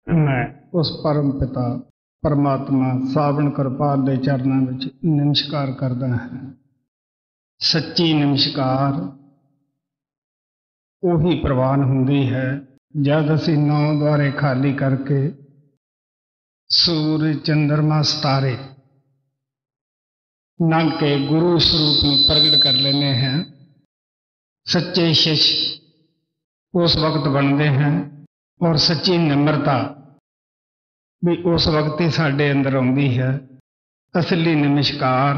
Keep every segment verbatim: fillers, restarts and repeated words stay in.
मैं उस परम पिता परमात्मा सावण कृपाल के चरणों में नमस्कार करदा हां। सच्ची नमस्कार उही प्रवान हुंदी है जब असीं नौ द्वारे खाली करके सूरज चंद्रमा सितारे नंग के गुरु स्वरूप में प्रगट कर लेने हैं। सच्चे शिष्य उस वक्त बनते हैं और सच्ची निम्रता भी उस वक्त ही साढ़े अंदर आती है। असली नमस्कार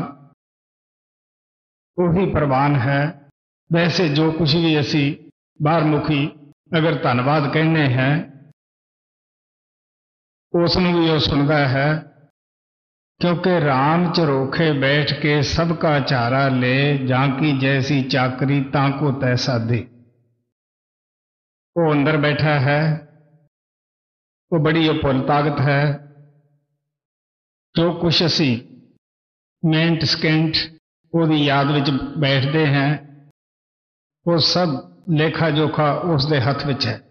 वही प्रवान है। वैसे जो कुछ भी असी बाहरमुखी अगर धन्यवाद कहने हैं उसनूं भी वो सुनता है, क्योंकि राम चरोखे बैठ के सबका चारा ले, जांकी जैसी चाकरी तांको तैसा दे। वो अंदर बैठा है, वो बड़ी अपुल ताकत है। जो कुछ असी मिनट सकेंड उसकी याद विच बैठते हैं वो सब लेखा जोखा उसके हथ विच है।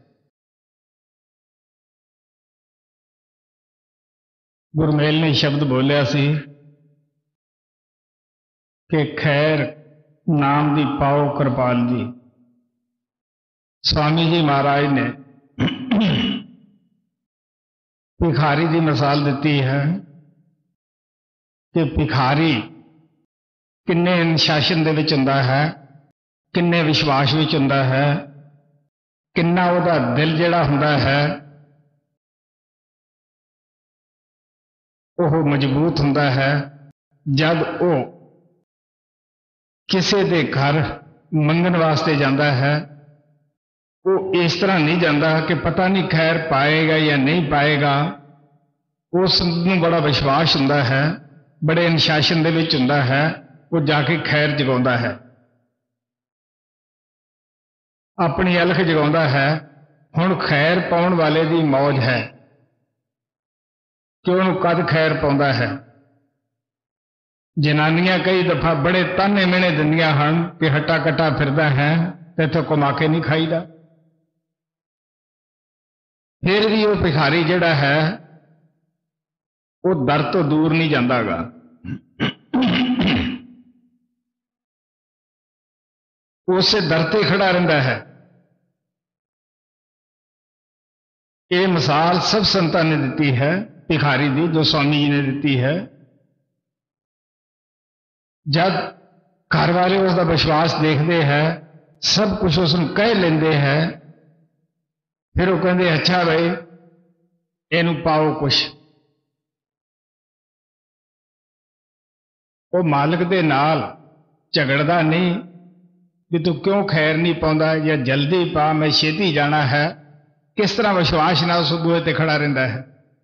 गुरमेल ने शब्द बोलिया सी कि खैर नाम दी पाओ कृपाल जी। स्वामी जी महाराज ने भिखारी की मिसाल दी है कि भिखारी किन्ने अनुशासन दे विच हुंदा है, किन्ने विश्वास विच हुंदा है, किन्ना उहदा दिल जिहड़ा हुंदा है वह मजबूत हुंदा है। जब वो किसी के घर मंगन वास्ते जाता है वो इस तरह नहीं जाता कि पता नहीं खैर पाएगा या नहीं पाएगा। उसनूं बड़ा विश्वास हुंदा है, बड़े अनुशासन दे विच हुंदा है, वो जाके खैर जगाउंदा है, अपनी अलख जगाउंदा है। हुण खैर पाउण वाले दी मौज है कि उन्होंने कद खैर पाउंदा है। जनानियां कई दफा बड़े ताने मिहने दिंदियां हन कि हट्टा कट्टा फिरदा है ते इत्थों कमा के नहीं खाईदा। फिर भी वो भिखारी जिहड़ा है वो दर तो दूर नहीं जांदागा। उसे दर ते खड़ा रहिंदा है। ये मिसाल सब संतां ने दी है भिखारी दी, जो स्वामी जी ने दी है। जब घर वाले उसका विश्वास देखते हैं, सब कुछ उसनूं कह लेंदे हैं, फिर वो कहते अच्छा भाई इनू पाओ कुछ। वो मालिक दे नाल झगड़दा नहीं भी तू क्यों खैर नहीं पाउंदा या जल्दी पा मैं छेती जाना है। किस तरह विश्वास नाल उस बूहे ते खड़ा रहिंदा है।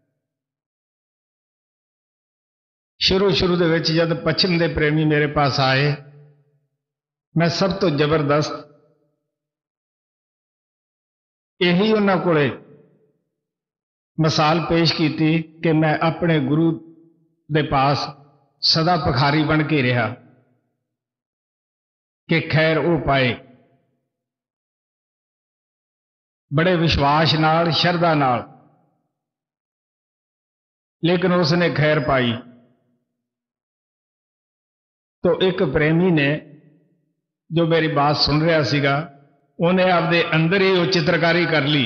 शुरू शुरू दे विच जद पश्चिम दे प्रेमी मेरे पास आए, मैं सब तो जबरदस्त यही उन्हां कोले मिसाल पेश की थी कि मैं अपने गुरु दे पास सदा भिखारी बन के रहा कि खैर वो पाए। बड़े विश्वास नाल शरधा नाल, लेकिन उसने खैर पाई। तो एक प्रेमी ने जो मेरी बात सुन रहा सीगा, उन्हें आपदे अंदर ही वो चित्रकारी कर ली।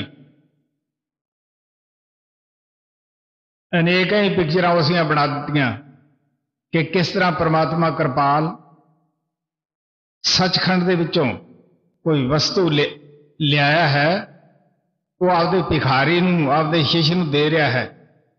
अनेक ही पिक्चर उसियां बना दित्तियां कि किस तरह परमात्मा कृपाल सचखंड दे विचों कोई वस्तु ले लियाया है, वो आपदे भिखारी नूं आपदे शिष्य नूं दे रहा है।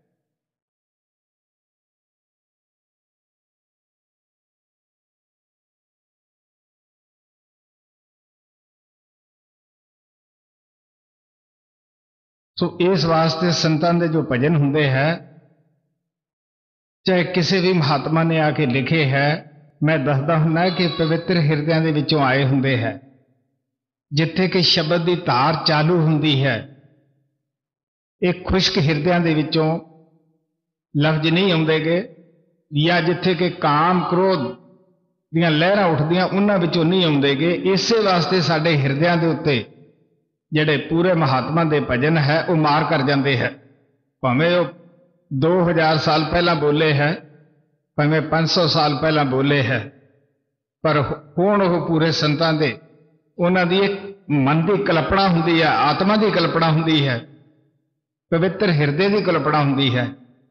सो इस वास्ते संतां दे जो भजन हुंदे हैं, चाहे किसी भी महात्मा ने आके लिखे है, मैं दसदा हुंदा कि पवित्र हिरदियां दे विचों आए हुंदे हैं। जिथे कि शब्द की धार चालू हुंदी है, एक खुश्क हिरदियां दे विचों लफ्ज नहीं आउंदेगे, या जिथे कि काम क्रोध दीयां लहरां उठदियां उन्हां विचों नहीं आउंदेगे। इसे वास्ते साडे हिरदियां दे उत्ते जिहड़े पूरे महात्मा दे भजन है वो मार कर जाते हैं। भावें वो दो हज़ार साल पहला बोले है, भावें पाँच सौ साल पहला बोले है, पर हुण वो पूरे संतां दे उन्हां दी एक मन की कल्पना हुंदी है, आत्मा की कल्पना हुंदी है, पवित्र हिरदे की कल्पना हुंदी है।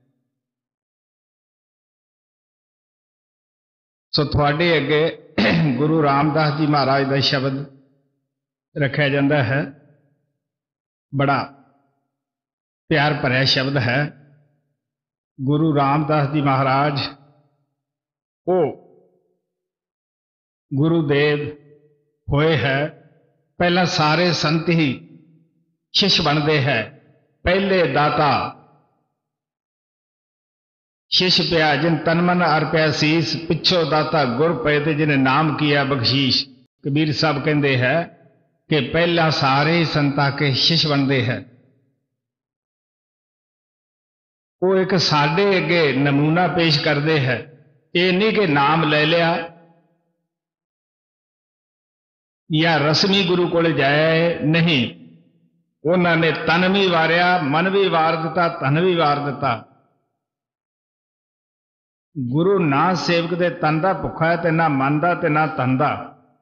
सो तुहाडे अगे गुरु रामदास जी महाराज का शब्द रखा जाता है। बड़ा प्यार भरिया शब्द है। गुरु रामदास जी महाराज वो गुरुदेव होए है, पहला सारे संत ही शिष्य बनते हैं। पहले दाता शिष्य पिया जिन तन मन अर्पया सीस, पिछो दाता गुर पे ते जिन्हें नाम किया बख्शीश। कबीर साहब कहते हैं कि पहला सारे ही संतां के शिष्य बनते हैं। वो एक साडे अगे नमूना पेश करते हैं। ये नहीं कि नाम ले लिया या रस्मी गुरु को जाया है, नहीं, उन्होंने तन भी वारिया, मन भी वार दिता, धन भी वार दिता। गुरु ना सेवक दे तन दा भुखा है, ते ना मन दा ते ना धन दा।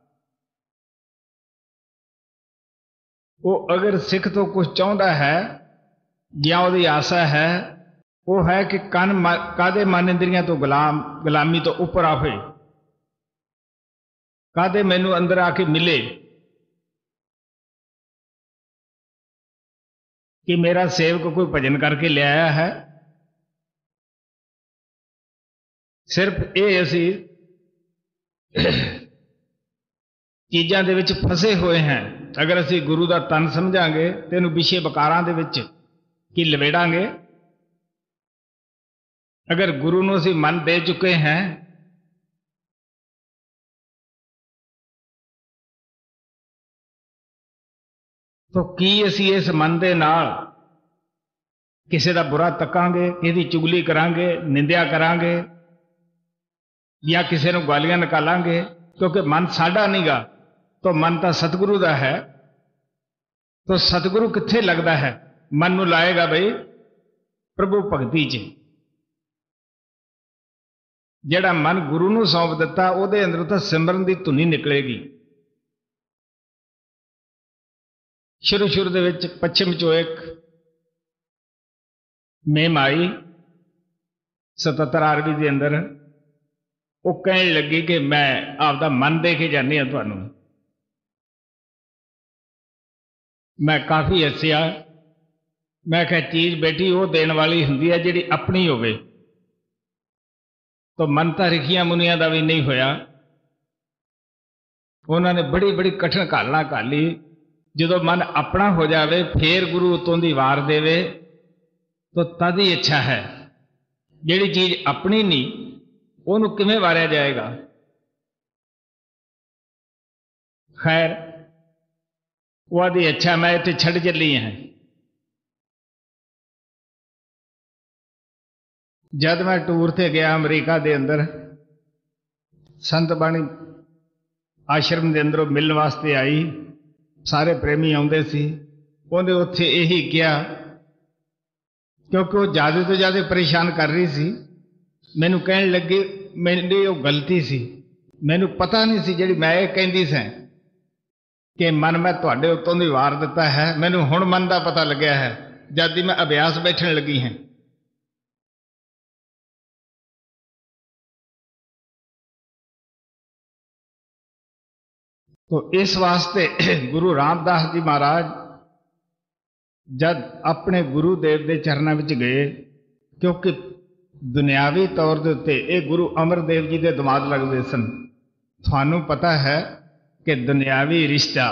वो अगर सिख तो कुछ चाहता है या उसकी आशा है, वो है कि कन कादे मन इंद्रियां तो गुलाम गुलामी तो उपर आवे, कादे मैनू अंदर आके मिले कि मेरा सेवक कोई भजन करके ले आया है। सिर्फ ये असी चीज़ां दे विच फसे हुए हैं। अगर असी गुरु का तन समझांगे तो इहनूं विषय विकारां दे विच की लवेड़ांगे। अगर गुरु नूं असी मन दे चुके हैं तो की असी इस मन दे नाल किसी का बुरा तकांगे, किसी चुगली करांगे, निंदिया करांगे या किसी को गालियां निकालांगे? क्योंकि मन साडा नहीं गा, तो मन तो सतगुरु का है। तो सतगुरु कित्थे लगता है? मन नूं लाएगा बई प्रभु भगती च। जिहड़ा मन गुरु नूं सौंप दिता उहदे अंदरों तो सिमरन की धुनी निकलेगी। शुरू शुरू दे विच पश्चिम चो एक मेम आई सतहत्तर आरवी के अंदर, वो कहन लगी कि मैं आपका मन दे के जानी हाँ तुहानूं। मैं काफ़ी हसिया। मैं कहा चीज़ बेटी वो देने वाली हुंदी है जिहड़ी अपनी होवे। तो मन तो रिखिया मुनिया का भी नहीं होया। उन्होंने बड़ी बड़ी कठिन घालना घाली। जो मन अपना हो जाए फिर गुरु उतों दी वार देवे तो तद ही अच्छा है। जिहड़ी चीज़ अपनी नहीं उन्होंने किवें वारिया जाएगा? खैर वो आदि अच्छा मैं इत्थे छड़ चली हैं। जब मैं टूर से गया अमरीका के अंदर, संत बाणी आश्रम के अंदरों मिलने वास्ते आई। सारे प्रेमी आउंदे सी। उन्हें उत्थे यही किया क्योंकि वो ज़्यादा तो ज़्यादा परेशान कर रही सी। मैनू कहन लगी मेरी वो गलती सी, मैनू पता नहीं सी जिहड़ी मैं ये कहंदी सां कि मन मैं तुहाडे उत्तों दी वार दिता है। मैनू हुण मन का पता लग्या है जद दी मैं अभ्यास बैठन लगी हैं। तो इस वास्ते गुरु रामदास जी महाराज जब अपने गुरुदेव के चरणों में गए, क्योंकि दुनियावी तौर के उत्ते ये गुरु अमरदेव जी के दमाद लगते सन। थानू पता है कि दुनियावी रिश्ता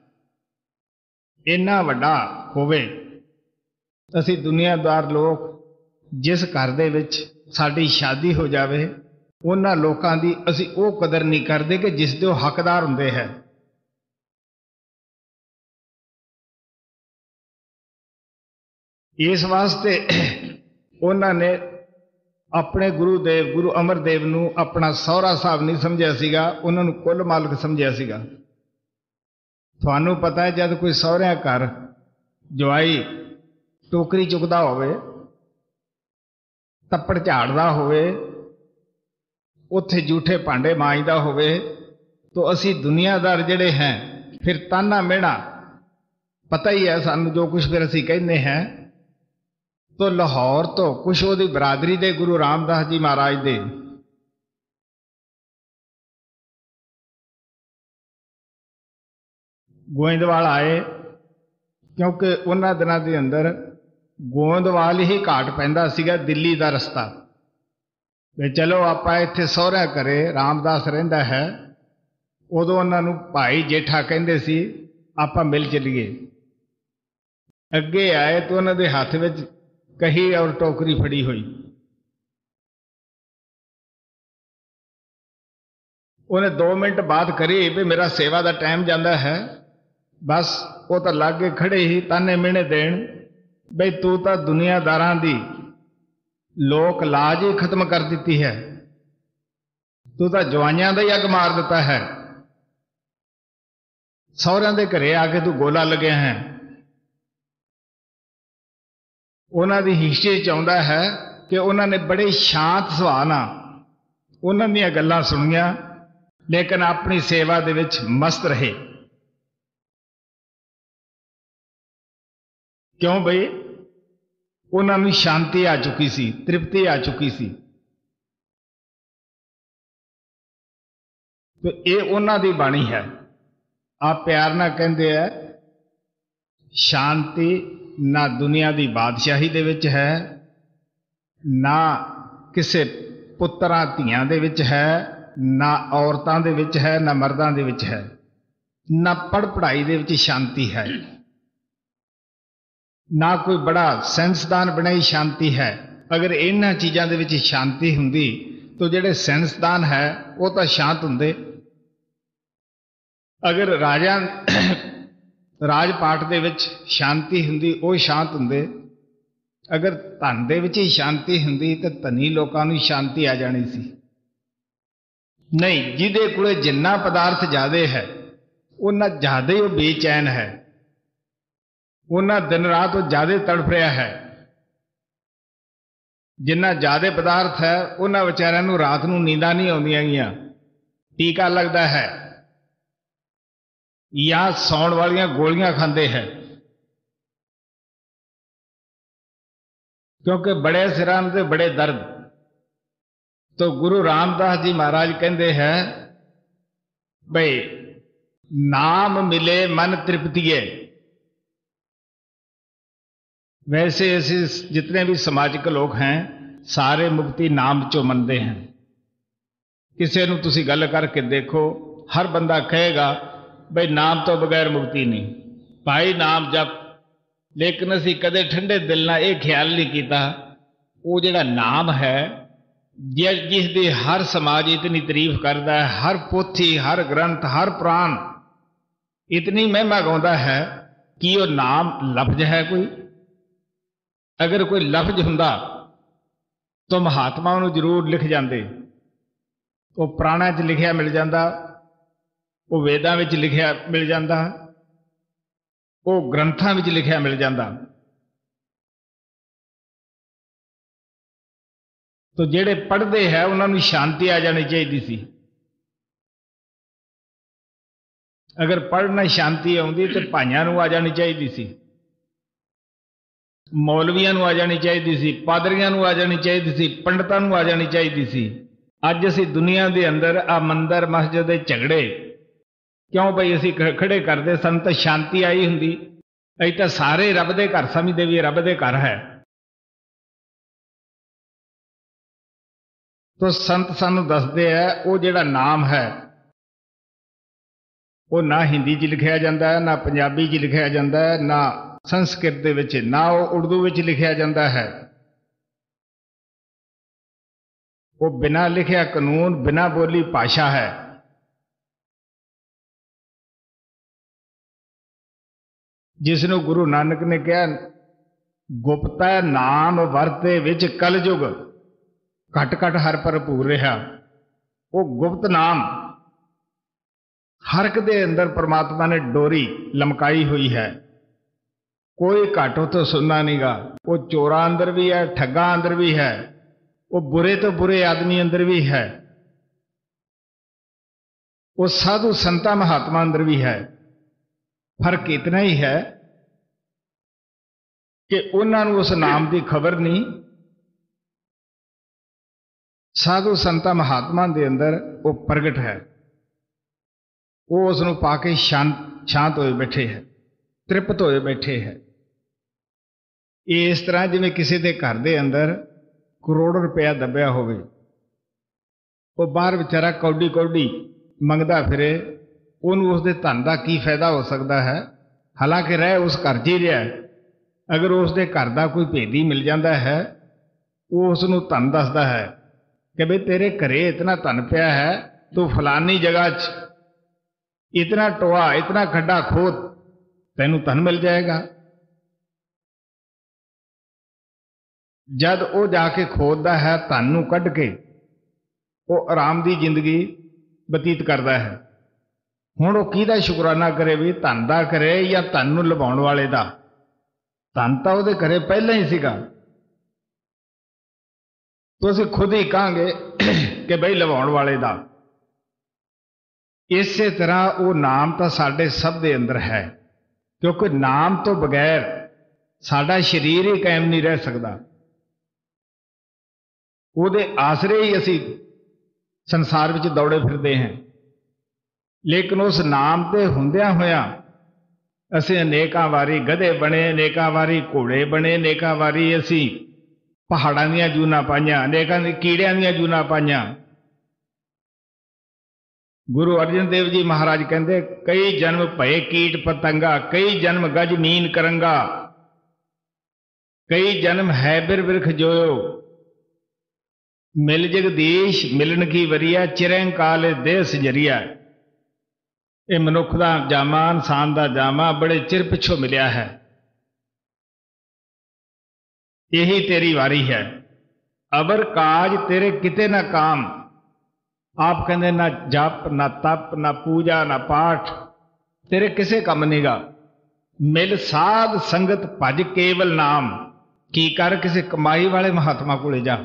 इन्ना वड्डा होवे, असी दुनियादार लोग जिस घर दे विच साडी शादी हो जावे उन्हां लोकां दी असी वो कदर नहीं करते कि जिस दे हकदार हुंदे है। इस वास्ते उन्होंने अपने गुरुदेव गुरु अमरदेव नूं अपना सौहरा साहब नहीं समझिया सीगा, उन्होंने कुल मालक समझिया सीगा। तुहानू पता है जब कोई सौहरिया घर जवाई टोकरी चुकदा होवे ਤੱਪੜ ਝਾੜਦਾ ਹੋਵੇ, ਉੱਥੇ ਝੂਠੇ ਭਾਂਡੇ ਮਾਂਜਦਾ ਹੋਵੇ, तो ਅਸੀਂ ਦੁਨੀਆਦਾਰ ਜਿਹੜੇ हैं फिर ताना मिहना पता ही है सानू जो कुछ फिर ਅਸੀਂ ਕਹਿੰਦੇ हैं। तो लाहौर तो कुछ ਉਹਦੀ ਬਰਾਦਰੀ ਦੇ गुरु रामदास जी महाराज ਦੇ गोइंदवाल आए, क्योंकि उन्हां दिनां दे अंदर गोइंदवाल ही घाट पैंदा सीगा दिल्ली दा रस्ता। वे चलो आपां इत्थे सहुरिਆਂ घरे रामदास रहिंदा है, उदों उन्हां नूं भाई जेठा कहिंदे सी, आपां मिल चलीए। अगे आए तो उन्हां दे हत्थ विच कही और टोकरी फड़ी हुई। उन्हें दो मिनट बाद करी भी मेरा सेवा का टाइम जाता है, बस वो तो लागे खड़े ही ताने मिहने देन बई तू तो दुनियादारां दी लोक लाज ही खत्म कर दी है, तू तो जवाइयां दा ही अग मार दिता है, सहुरियां दे घरे आके तू गोला लगे हैं। उन्हां दी हिस्ट्री च आउंदा है कि उन्होंने बड़े शांत सुभाअ नाल उन्हां दीयां गल्लां सुणियां, लेकिन अपनी सेवा दे विच मस्त रहे। क्यों बई उन्होंने शांति आ चुकी सी, तृप्ति आ चुकी सी। तो ये उन्हां दी बाणी है। आप प्यार ना कहंदे है शांति ना दुनिया दी बादशाही दे विच है, ना किसे पुत्रां धीआं दे विच है, ना औरतां दे विच है, ना मर्दां दे विच है, ना पढ़ पढ़ाई दे विच शांति है, ना कोई बड़ा साइंसदान बनाई शांति है। अगर इन्हां चीज़ां दे विच शांति हुंदी तो जिहड़े साइंसदान है वो तो शांत हुंदे। अगर राजा राजपाट दे विच शांति हुंदी वो शांत हुंदे। अगर धन दे विच ही शांति हुंदी तो धनी लोकां नूं शांति आ जानी सी। नहीं, जिहदे कोले जिन्ना पदार्थ ज़्यादा है उन्ना ज़्यादा ही वो बेचैन है, उन्ना दिन रात वो ज़्यादा तड़फ रहा है। जिन्ना ज़्यादा पदार्थ है उन्ना बेचारिਆਂ ਨੂੰ रात ਨੂੰ नींदां नहीं आउंदियां गईयां, टीका लगता है या सौण वालियां गोलियां खांदे हैं, क्योंकि बड़े सिरां ते बड़े दर्द। तो गुरु रामदास जी महाराज कहते हैं भाई नाम मिले मन तृप्तिए। वैसे ऐसे जितने भी सामाजिक लोग हैं सारे मुक्ति नाम चो मनते हैं। किसी नूं तुसीं गल करके देखो, हर बंदा कहेगा भाई नाम तो बगैर मुक्ति नहीं, भाई नाम जप। लेकिन असी कदे ठंडे दिल नाल यह ख्याल नहीं किया वो जिहड़ा नाम है जिस जिसकी हर समाज इतनी तारीफ करता है, हर पोथी, हर ग्रंथ, हर पुराण इतनी महिमा गाउंदा है कि वो नाम लफ्ज है कोई। अगर कोई लफ्ज हुंदा तो महात्माओं नूं जरूर लिख जाते, वो पुराणा च लिखिया मिल जाता, वो वेदां विच लिखिया मिल जाता, वो ग्रंथां विच लिखिया मिल जाता। तो जिहड़े पढ़ते हैं उन्होंने शांति आ जानी चाहिए सी। अगर पढ़ना शांति आउंदी तो भाइयां नूं आ जानी चाहिए सी, मौलवियां नूं आ जानी चाहिए सी, पादरियां नूं आ जानी चाहिए सी, पंडितां नूं आ जानी चाहिए सी। अज असीं दुनिया दे अंदर आ मंदिर मस्जिद दे झगड़े क्यों भाई असीं खड़े करदे? सन तां शांति आई हुंदी, असीं तां सारे रब दे घर समझदे भी रब दे घर है। तो संत सानू दसदे है वो जिहड़ा नाम है वो ना हिंदी च लिखिया जाता है, ना पंजाबी च लिखिया जाता है, ना संस्कृत दे विच, ना वो उर्दू विच लिखिया जाता है। वो बिना लिखिया कानून, बिना बोली भाषा है। जिसनों गुरु नानक ने कहा गुप्ता नाम वरते विच कलयुग घट घट हर भरपूर रहा। वो गुप्त नाम हर एक दे अंदर परमात्मा ने डोरी लमकाई हुई है, कोई घट उतो सुनना नहीं गा। वो चोरा अंदर भी है, ठगा अंदर भी है, वो बुरे तो बुरे आदमी अंदर भी है, वो साधु संता महात्मा अंदर भी है। फर्क इतना ही है कि उन्होंने उस नाम की खबर नहीं, साधु संता महात्मा के अंदर वो प्रगट है, वो उसनों पाके शांत शांत होए बैठे है, तृप्त होए बैठे है। ये इस तरह जिवें किसी के घर के अंदर करोड़ रुपया दबिया होवे, वो बाहर बेचारा कौडी कौडी मंगदा फिरे, उन्होंने उसके धन का की फायदा हो सकता है। हालांकि रह उस घर च ही रहा, अगर उसके घर का कोई भेदी मिल जाता है, वो उसनों धन दसदा है कि भाई तेरे घरे इतना धन पिया है, तू फलानी जगह च इतना टोआ इतना खड्डा खोद, तैनूं धन मिल जाएगा। जद वो जाके खोदता है, धन नूं कढ़ के वो आराम की जिंदगी बतीत करता है। हुण वो किहदा शुकराना करे, भी धन दा करे या धन नूं लुभाउण वाले दा? धन तां उहदे घरे पहलां ही सीगा, तो असीं खुद ही कहांगे कि बई लुभाउण वाले दा। इसे तरह वो नाम तो साडे सब दे अंदर है, क्योंकि नाम तो बगैर साडा शरीर ही कायम नहीं रह सकता। ਉਹਦੇ आसरे ही असी संसार ਵਿੱਚ दौड़े फिरते हैं, लेकिन उस नाम ते ਹੁੰਦਿਆਂ ਹੋਇਆਂ ਅਸੀਂ अनेकां वारी गधे बने, अनेकां वारी घोड़े बने, अनेकां वारी असी पहाड़ां ਦੀਆਂ ਜੂਨਾਂ ਪਾਈਆਂ, अनेकां ਦੇ ਕੀੜਿਆਂ ਦੀਆਂ ਜੂਨਾਂ ਪਾਈਆਂ। गुरु अर्जन देव जी महाराज कहते कई जन्म भये कीट पतंगा, कई जन्म गज मीन करंगा, कई जन्म है बिर बिरख जोयो, मिल जगदीश मिलन की वरिया, चिरं काले देह सजरिया। ये मनुख का जामा, इंसान का जामा बड़े चिर पिछों मिलिया है, यही तेरी वारी है। अबर काज तेरे किते ना काम, आप कहते ना जप ना तप ना पूजा ना पाठ, तेरे किसे कम नहींगा। मिल साध संगत भज केवल नाम, की कर किसी कमाई वाले महात्मा कोले जा,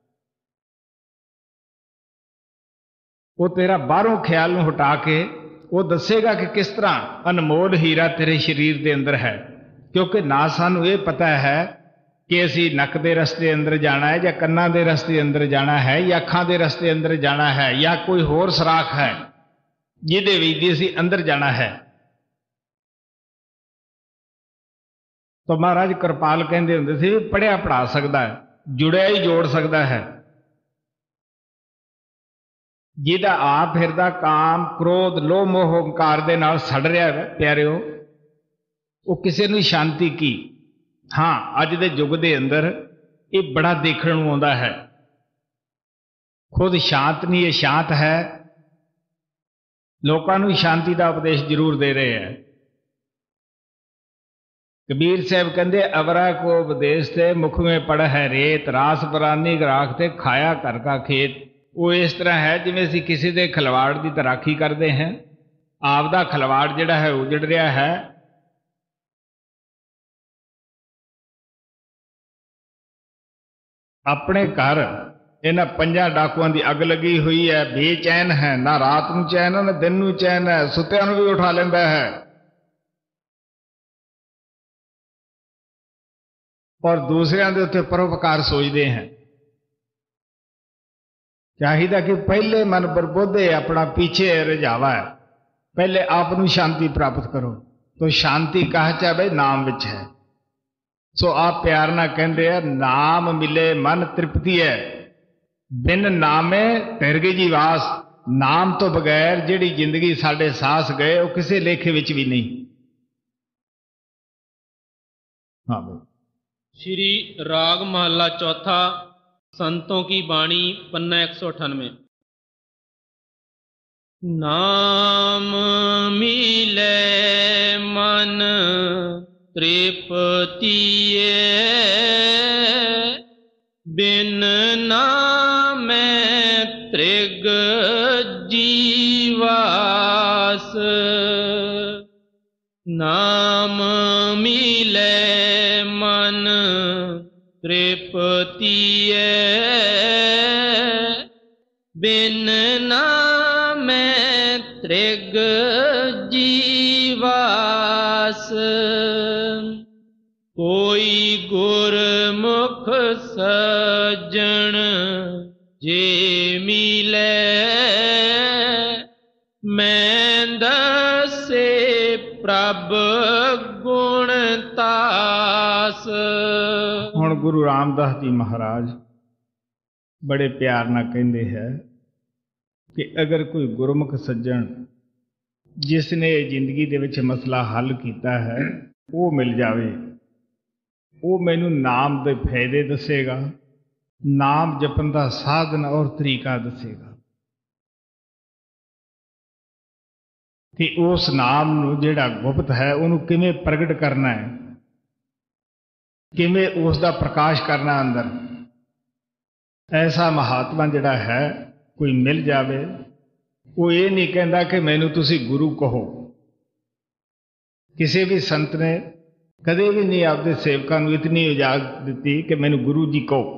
वो तेरा बाहरों ख्याल में हटा के वो दसेगा कि किस तरह अनमोल हीरा तेरे शरीर के अंदर है। क्योंकि ना सानू ये पता है कि असी नक के रस्ते अंदर जाना है, या कन्ना के रस्ते अंदर जाना है, या अखां के रस्ते अंदर जाना है, या कोई होर सराख है जिहदे विच असी अंदर जाना है। तो महाराज कृपाल कहते हुंदे सी पढ़िया पढ़ा सकता है, जुड़िया ही जोड़ सकता है। जिहदा आप फिरदा काम क्रोध लोह मोह हंकार दे नाल सड़ रहा है प्यारिओ, वो किसी नूं शांति की। हाँ, अज दे युग दे अंदर ये बड़ा देखण नूं आउंदा है, खुद शांत नहीं है, शांत है, लोकां नूं शांति का उपदेश जरूर दे रहे हैं। कबीर साहब कहते अवरा को उपदेश ते मुख में पड़ है रेत, रास बरानी ग्राख ते खाया घर का खेत। वो इस तरह है जिवें असीं किसी दे खिलवाड़ की तराखी करते हैं, आपदा खिलवाड़ जिहड़ा है उजड़ रहा है, अपने घर इन्हां पंजां डाकुआं की अग लगी हुई है, बेचैन है, ना रात नूं चैन है ना दिन नूं चैन है, सुत्तिआं नूं भी उठा लैंदा है। और दूसरिਆਂ ਦੇ उत्ते परोपकार सोचते हैं। चाहिए कि पहले मन बरबोधे अपना पीछे रझावा है, पहले आप नूं शांति प्राप्त करो। तो शांति कहा चाहे भाई नाम विच है। सो आप प्यार ना कहते हैं नाम मिले मन तृप्ति है, बिन नामे तिरगी जी वास। नाम तो बगैर जिहड़ी जिंदगी साडे सांस गए वो किसी लेखे विच भी नहीं। हाँ भाई। श्री राग महला चौथा, संतों की वाणी, पन्ना एक सौ अठानवे। नाम मिले मन तृप्तिये, बिन नामे त्रिग जीवास। नाम मिले मन ਤ੍ਰਿਪਤੀਏ ਬਿਨ ਨਾਮੈ ਤ੍ਰਿਗ ਜੀਵਾਸ ਕੋਈ ਗੁਰਮੁਖ ਸੱਜਣ ਜੇ ਮਿਲੈ ਮੈਂ ਦਸੇ ਪ੍ਰਭ ਗੁਣ ਤਾਸ। ਹੁਣ ਗੁਰੂ ਰਾਮਦਾਸ ਜੀ ਮਹਾਰਾਜ ਬੜੇ ਪਿਆਰ ਨਾਲ ਕਹਿੰਦੇ ਹੈ ਕਿ ਅਗਰ ਕੋਈ ਗੁਰਮੁਖ ਸੱਜਣ ਜਿਸ ਨੇ ਜ਼ਿੰਦਗੀ ਦੇ ਵਿੱਚ ਮਸਲਾ ਹੱਲ ਕੀਤਾ ਹੈ ਉਹ ਮਿਲ ਜਾਵੇ, ਉਹ ਮੈਨੂੰ ਨਾਮ ਦੇ ਫਾਇਦੇ ਦੱਸੇਗਾ, ਨਾਮ ਜਪਣ ਦਾ ਸਾਧਨ ਔਰ ਤਰੀਕਾ ਦੱਸੇਗਾ ਕਿ ਉਸ ਨਾਮ ਨੂੰ ਜਿਹੜਾ ਗੁਪਤ ਹੈ ਉਹਨੂੰ ਕਿਵੇਂ ਪ੍ਰਗਟ ਕਰਨਾ ਹੈ, ਕਿਵੇਂ ਉਸ ਦਾ ਪ੍ਰਕਾਸ਼ ਕਰਨਾ ਅੰਦਰ। ਐਸਾ ਮਹਾਤਮਾ ਜਿਹੜਾ ਹੈ ਕੋਈ ਮਿਲ ਜਾਵੇ, ਉਹ ਇਹ ਨਹੀਂ ਕਹਿੰਦਾ ਕਿ ਮੈਨੂੰ ਤੁਸੀਂ ਗੁਰੂ ਕਹੋ। ਕਿਸੇ ਵੀ ਸੰਤ ਨੇ ਕਦੇ ਵੀ ਨਹੀਂ ਆਪਦੇ ਸੇਵਕਾਂ ਨੂੰ ਇਤਨੀ ਇਜਾਜ਼ਤ ਦਿੱਤੀ ਕਿ ਮੈਨੂੰ ਗੁਰੂ ਜੀ ਕਹੋ।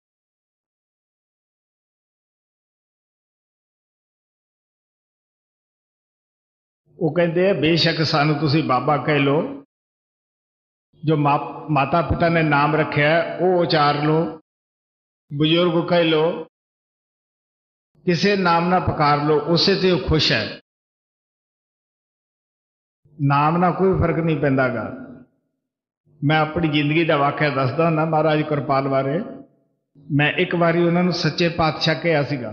ਉਹ ਕਹਿੰਦੇ ਆ ਬੇਸ਼ੱਕ ਸਾਨੂੰ ਤੁਸੀਂ ਬਾਬਾ ਕਹਿ ਲਓ, ਜੋ ਮਾਤਾ ਪਿਤਾ ਨੇ ਨਾਮ ਰੱਖਿਆ ਉਹ ਉਚਾਰ ਲਓ, ਬਜ਼ੁਰਗ ਕਹਿ ਲਓ, ਕਿਸੇ ਨਾਮ ਨਾਲ ਪੁਕਾਰ ਲਓ, ਉਸੇ ਤੇ ਉਹ ਖੁਸ਼ ਹੈ। ਨਾਮ ਨਾਲ ਕੋਈ ਫਰਕ ਨਹੀਂ ਪੈਂਦਾਗਾ। ਮੈਂ ਆਪਣੀ ਜ਼ਿੰਦਗੀ ਦਾ ਵਾਕਿਆ ਦੱਸਦਾ ਹੁੰਦਾ ਮਹਾਰਾਜ ਕਿਰਪਾਲ ਬਾਰੇ। ਮੈਂ ਇੱਕ ਵਾਰੀ ਉਹਨਾਂ ਨੂੰ ਸੱਚੇ ਪਾਤਸ਼ਾਹ ਕਿਹਾ ਸੀਗਾ।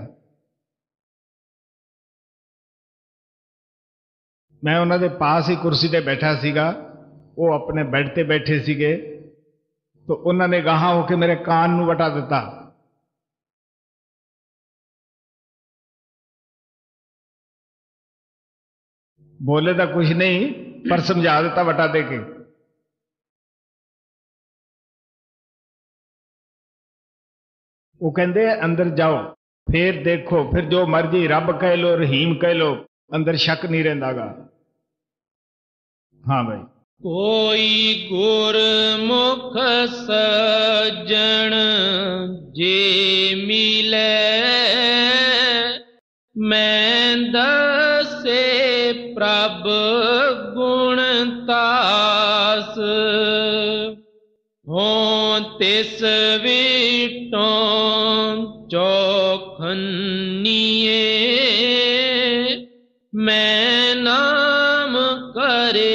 ਮੈਂ ਉਹਨਾਂ ਦੇ ਪਾਸ ਹੀ ਕੁਰਸੀ ਤੇ ਬੈਠਾ ਸੀਗਾ, ਉਹ ਆਪਣੇ ਬੈੱਡ ਤੇ ਬੈਠੇ ਸੀਗੇ, ਤਾਂ ਉਹਨਾਂ ਨੇ ਗਾਹਾਂ ਹੋ ਕੇ ਮੇਰੇ ਕਾਨ ਨੂੰ ਵਟਾ ਦਿੱਤਾ। ਬੋਲੇ ਤਾਂ ਕੁਝ ਨਹੀਂ, ਪਰ ਸਮਝਾ ਦਿੱਤਾ ਵਟਾ ਦੇ ਕੇ। ਉਹ ਕਹਿੰਦੇ ਅੰਦਰ ਜਾਓ, ਫਿਰ ਦੇਖੋ, ਫਿਰ ਜੋ ਮਰਜੀ ਰੱਬ ਕਹਿ ਲੋ, ਰਹੀਮ ਕਹਿ ਲੋ, ਅੰਦਰ ਸ਼ੱਕ ਨਹੀਂ ਰਹਿੰਦਾਗਾ। ਹਾਂ ਭਾਈ। ਕੋਈ ਗੁਰਮੁਖ ਸੱਜਣ ਜੇ ਮਿਲੈ ਮੈਂ ਦਸੇ ਪ੍ਰਭ ਗੁਣ ਤਾਸ ਹੋਂ ਤਿਸ ਵਿਟੋਂ ਚੌਖਨੀਏ ਮੈਂ ਨਾਮ ਕਰੇ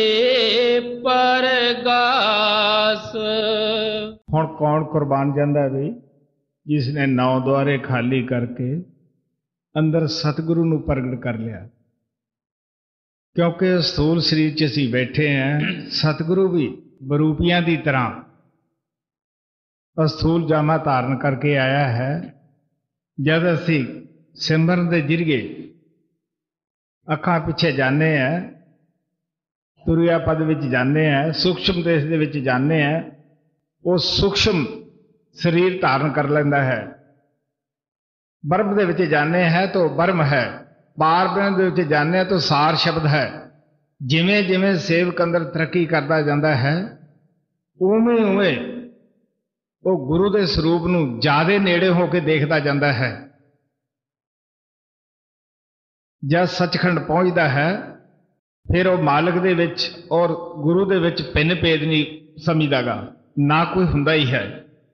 ਪਰਗਾਸ। ਹੁਣ ਕੌਣ ਕੁਰਬਾਨ ਜਾਂਦਾ ਵੀ ਜਿਸ ਨੇ ਨੌ ਦੁਆਰੇ ਖਾਲੀ ਕਰਕੇ ਅੰਦਰ ਸਤਿਗੁਰੂ ਨੂੰ ਪ੍ਰਗਟ ਕਰ ਲਿਆ। ਕਿਉਂਕਿ ਸਥੂਲ ਸਰੀਰ 'ਚ ਅਸੀਂ ਬੈਠੇ ਹਾਂ, ਸਤਿਗੁਰੂ ਵੀ ਬਰੂਪੀਆਂ ਦੀ ਤਰ੍ਹਾਂ ਅਸਥੂਲ ਜਾਮਾ ਧਾਰਨ ਕਰਕੇ ਆਇਆ ਹੈ। ਜਦ ਅਸੀਂ ਸਿਮਰਨ ਦੇ ਜਰੀਏ ਅੱਖਾਂ ਪਿੱਛੇ ਜਾਂਦੇ ਹਾਂ, ਤੁਰਿਆ ਪਦ ਵਿੱਚ ਜਾਂਦੇ ਹਾਂ, ਸੂਖਸ਼ਮ ਦੇਸ਼ ਦੇ ਵਿੱਚ ਜਾਂਦੇ ਹਾਂ, ਉਹ ਸੂਖਸ਼ਮ ਸਰੀਰ ਧਾਰਨ ਕਰ ਲੈਂਦਾ ਹੈ। ਬਰਮ ਦੇ ਵਿੱਚ ਜਾਂਦੇ ਹੈ ਤਾਂ ਬਰਮ ਹੈ, ਪਾਰ ਬ੍ਰਹਮ ਦੇ ਵਿੱਚ ਜਾਂਦੇ ਹਾਂ ਤਾਂ ਸਾਰ ਸ਼ਬਦ ਹੈ। ਜਿਵੇਂ ਜਿਵੇਂ ਸੇਵਕ ਅੰਦਰ ਤਰੱਕੀ ਕਰਦਾ ਜਾਂਦਾ ਹੈ, ਉਵੇਂ ਉਵੇਂ ਉਹ ਗੁਰੂ ਦੇ ਸਰੂਪ ਨੂੰ ਜ਼ਿਆਦਾ ਨੇੜੇ ਹੋ ਕੇ ਦੇਖਦਾ ਜਾਂਦਾ ਹੈ। ਜਦ ਸੱਚਖੰਡ ਪਹੁੰਚਦਾ ਹੈ, ਫਿਰ ਉਹ ਮਾਲਕ ਦੇ ਵਿੱਚ ਔਰ ਗੁਰੂ ਦੇ ਵਿੱਚ ਭਿੰਨ ਭੇਦ ਨਹੀਂ ਸਮਝਦਾਗਾ, ਨਾ ਕੋਈ ਹੁੰਦਾ ਹੀ ਹੈ।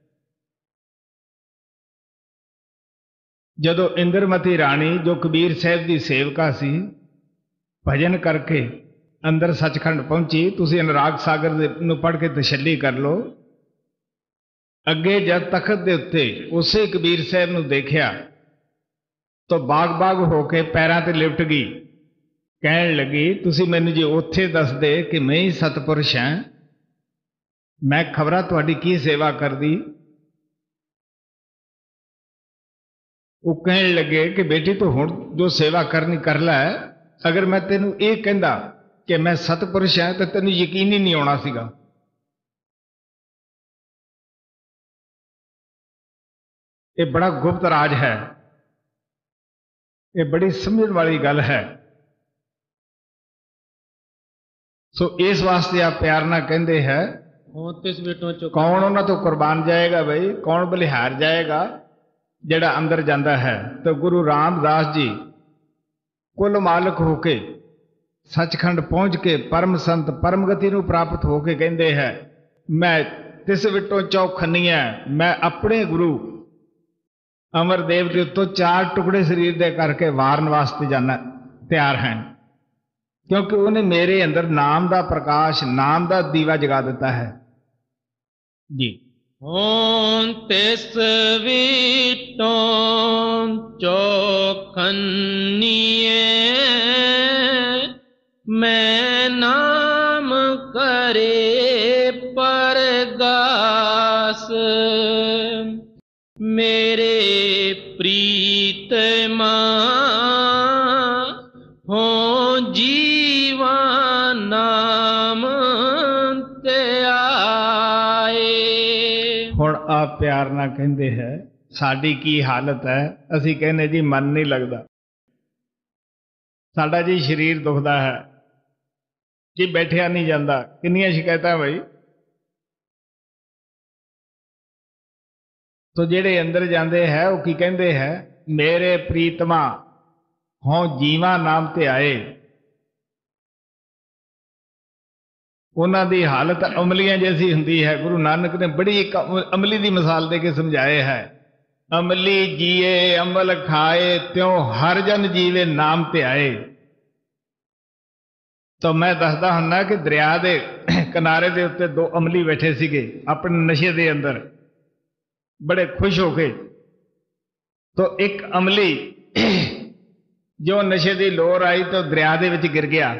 ਜਦੋਂ ਇੰਦਰਮਤੀ ਰਾਣੀ ਜੋ ਕਬੀਰ ਸਾਹਿਬ ਦੀ ਸੇਵਕਾ ਸੀ, ਭਜਨ ਕਰਕੇ ਅੰਦਰ ਸੱਚਖੰਡ ਪਹੁੰਚੀ। ਤੁਸੀਂ ਅਨੁਰਾਗ ਸਾਗਰ ਦੇ ਨੂੰ ਪੜ੍ਹ ਕੇ ਤਸੱਲੀ ਕਰ ਲਓ। ਅੱਗੇ ਜਦ ਤਖਤ ਦੇ ਉੱਤੇ ਉਸੇ ਕਬੀਰ ਸਾਹਿਬ ਨੂੰ ਦੇਖਿਆ ਤਾਂ ਬਾਗ-ਬਾਗ ਹੋ ਕੇ ਪੈਰਾਂ ਤੇ ਲਿਪਟ ਗਈ। ਕਹਿਣ ਲੱਗੀ, ਤੁਸੀਂ ਮੈਨੂੰ ਜੇ ਉੱਥੇ ਦੱਸਦੇ ਕਿ ਮੈਂ ਹੀ ਸਤਪੁਰਸ਼ ਹਾਂ, ਮੈਂ ਖਬਰਾਂ ਤੁਹਾਡੀ ਕੀ ਸੇਵਾ ਕਰਦੀ। ਉਹ ਕਹਿਣ ਲੱਗੇ ਕਿ ਬੇਟੀ ਤੂੰ ਹੁਣ ਜੋ ਸੇਵਾ ਕਰਨੀ ਕਰ ਲੈ। ਅਗਰ ਮੈਂ ਤੈਨੂੰ ਇਹ ਕਹਿੰਦਾ ਕਿ ਮੈਂ ਸਤਪੁਰਸ਼ ਹਾਂ ਤਾਂ ਤੈਨੂੰ ਯਕੀਨ ਹੀ ਨਹੀਂ ਆਉਣਾ ਸੀਗਾ। ਇਹ ਬੜਾ ਗੁਪਤ ਰਾਜ ਹੈ, ਇਹ ਬੜੀ ਸਮਝਣ ਵਾਲੀ ਗੱਲ ਹੈ। ਸੋ ਇਸ ਵਾਸਤੇ ਆ ਪਿਆਰ ਨਾਲ ਕਹਿੰਦੇ ਹੈ ਹੋਂ ਤਿਸ ਵਿਟੋਂ ਚੁੱਕ। कौन उन्हां तो कुर्बान जाएगा भाई, कौन बलिहार जाएगा ਜਿਹੜਾ अंदर जाता है। तो गुरु रामदास जी कुल मालक होके सचखंड पहुंच के परम संत परम गति ਨੂੰ प्राप्त हो के कहते हैं, मैं तिस विटों चौखनिया, मैं अपने गुरु अमरदेव के उत्तों चार टुकड़े शरीर दे करके वारन वास्ते जाना तैयार हैं, क्योंकि उन्हें मेरे अंदर नाम का प्रकाश, नाम का दीवा जगा दिता है जी। हों तिस विटों चौखनिए, मैं नाम करे परगास, मेरे प्रीतमा हो जीवा नाम ते आए। हुण आप प्यार ना कहते हैं साडी की हालत है, असी कहने जी मन नहीं लगता, साडा जी शरीर दुखदा है जी, बैठिया नहीं जाता, किन्नियां शिकायतां भाई। तो जेड़े अंदर जाते हैं वो की कहते हैं, मेरे प्रीतमा हों जीवा नाम ते आए। उन्हां दी हालत अमलियां जैसी हुंदी है। गुरु नानक ने बड़ी एक अमली दी मिसाल दे के समझाए है, अमली जिए अमल खाए, त्यों हर जन जीवे नाम ते आए। तो मैं दसदा हुन्ना कि दरिया दे किनारे दे उत्ते दो अमली बैठे सीगे अपने नशे दे अंदर बड़े खुश हो गए। तो एक अमली जो नशे की लोर आई तो दरिया दे विच गिर गया,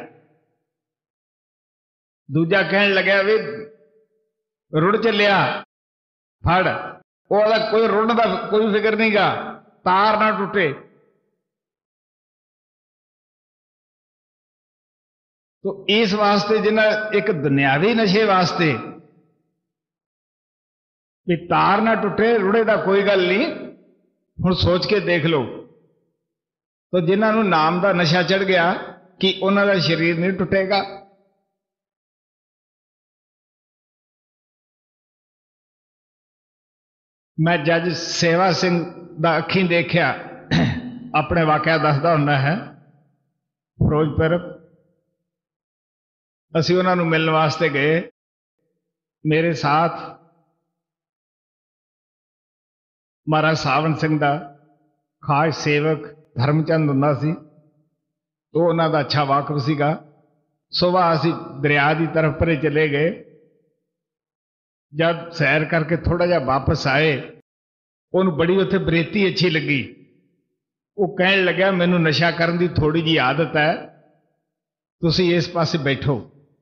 दूजा कहन लगा भी रुड़ चलिया फड़, वो कोई रुड़न का कोई फिक्र नहीं गा, तार ना टुटे। तो इस वास्ते जिन्हें एक दुनियावी नशे वास्ते भी तार ना टुटे रुड़े का कोई गल नहीं, हुण सोच के देख लो। तो जिन्होंने नाम का नशा चढ़ गया कि उन्हों का शरीर नहीं टुटेगा। मैं जज सेवा सिंह दा अखी देखिया, अपने वाकया दसदा हुंदा है। फिरोजपुर असी उन्होंने मिलने वास्ते गए, मेरे साथ महाराज सावन सिंह का खास सेवक धर्मचंद हुंदा सी, तो उन्हों का अच्छा वाकफ सीगा। सुबह असी दरिया की तरफ परे चले गए, जब सैर करके थोड़ा जा वापस आए, उन्होंने बड़ी उत्थे बरेती अच्छी लगी। वो कहन लगा मैनू नशा करने की थोड़ी जी आदत है, तुसी इस पासे बैठो।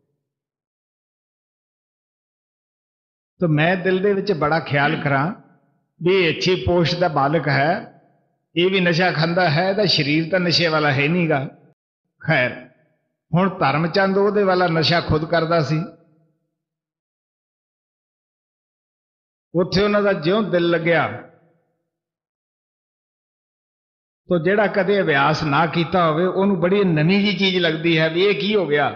तो मैं दिल दे विच बड़ा ख्याल करा भी अच्छी पोस्ट का बालक है, ये भी नशा खांदा है, तो शरीर तो नशे वाला है नहीं गा। खैर हुण धर्मचंद उहदे वाला नशा खुद करदा सी। उत्थे उन्हां दा ज्यों दिल लग्या, तो जिहड़ा कदे अभ्यास ना कीता होवे उहनूं बड़ी नवीं जी चीज़ लगदी है भी ये की हो गया।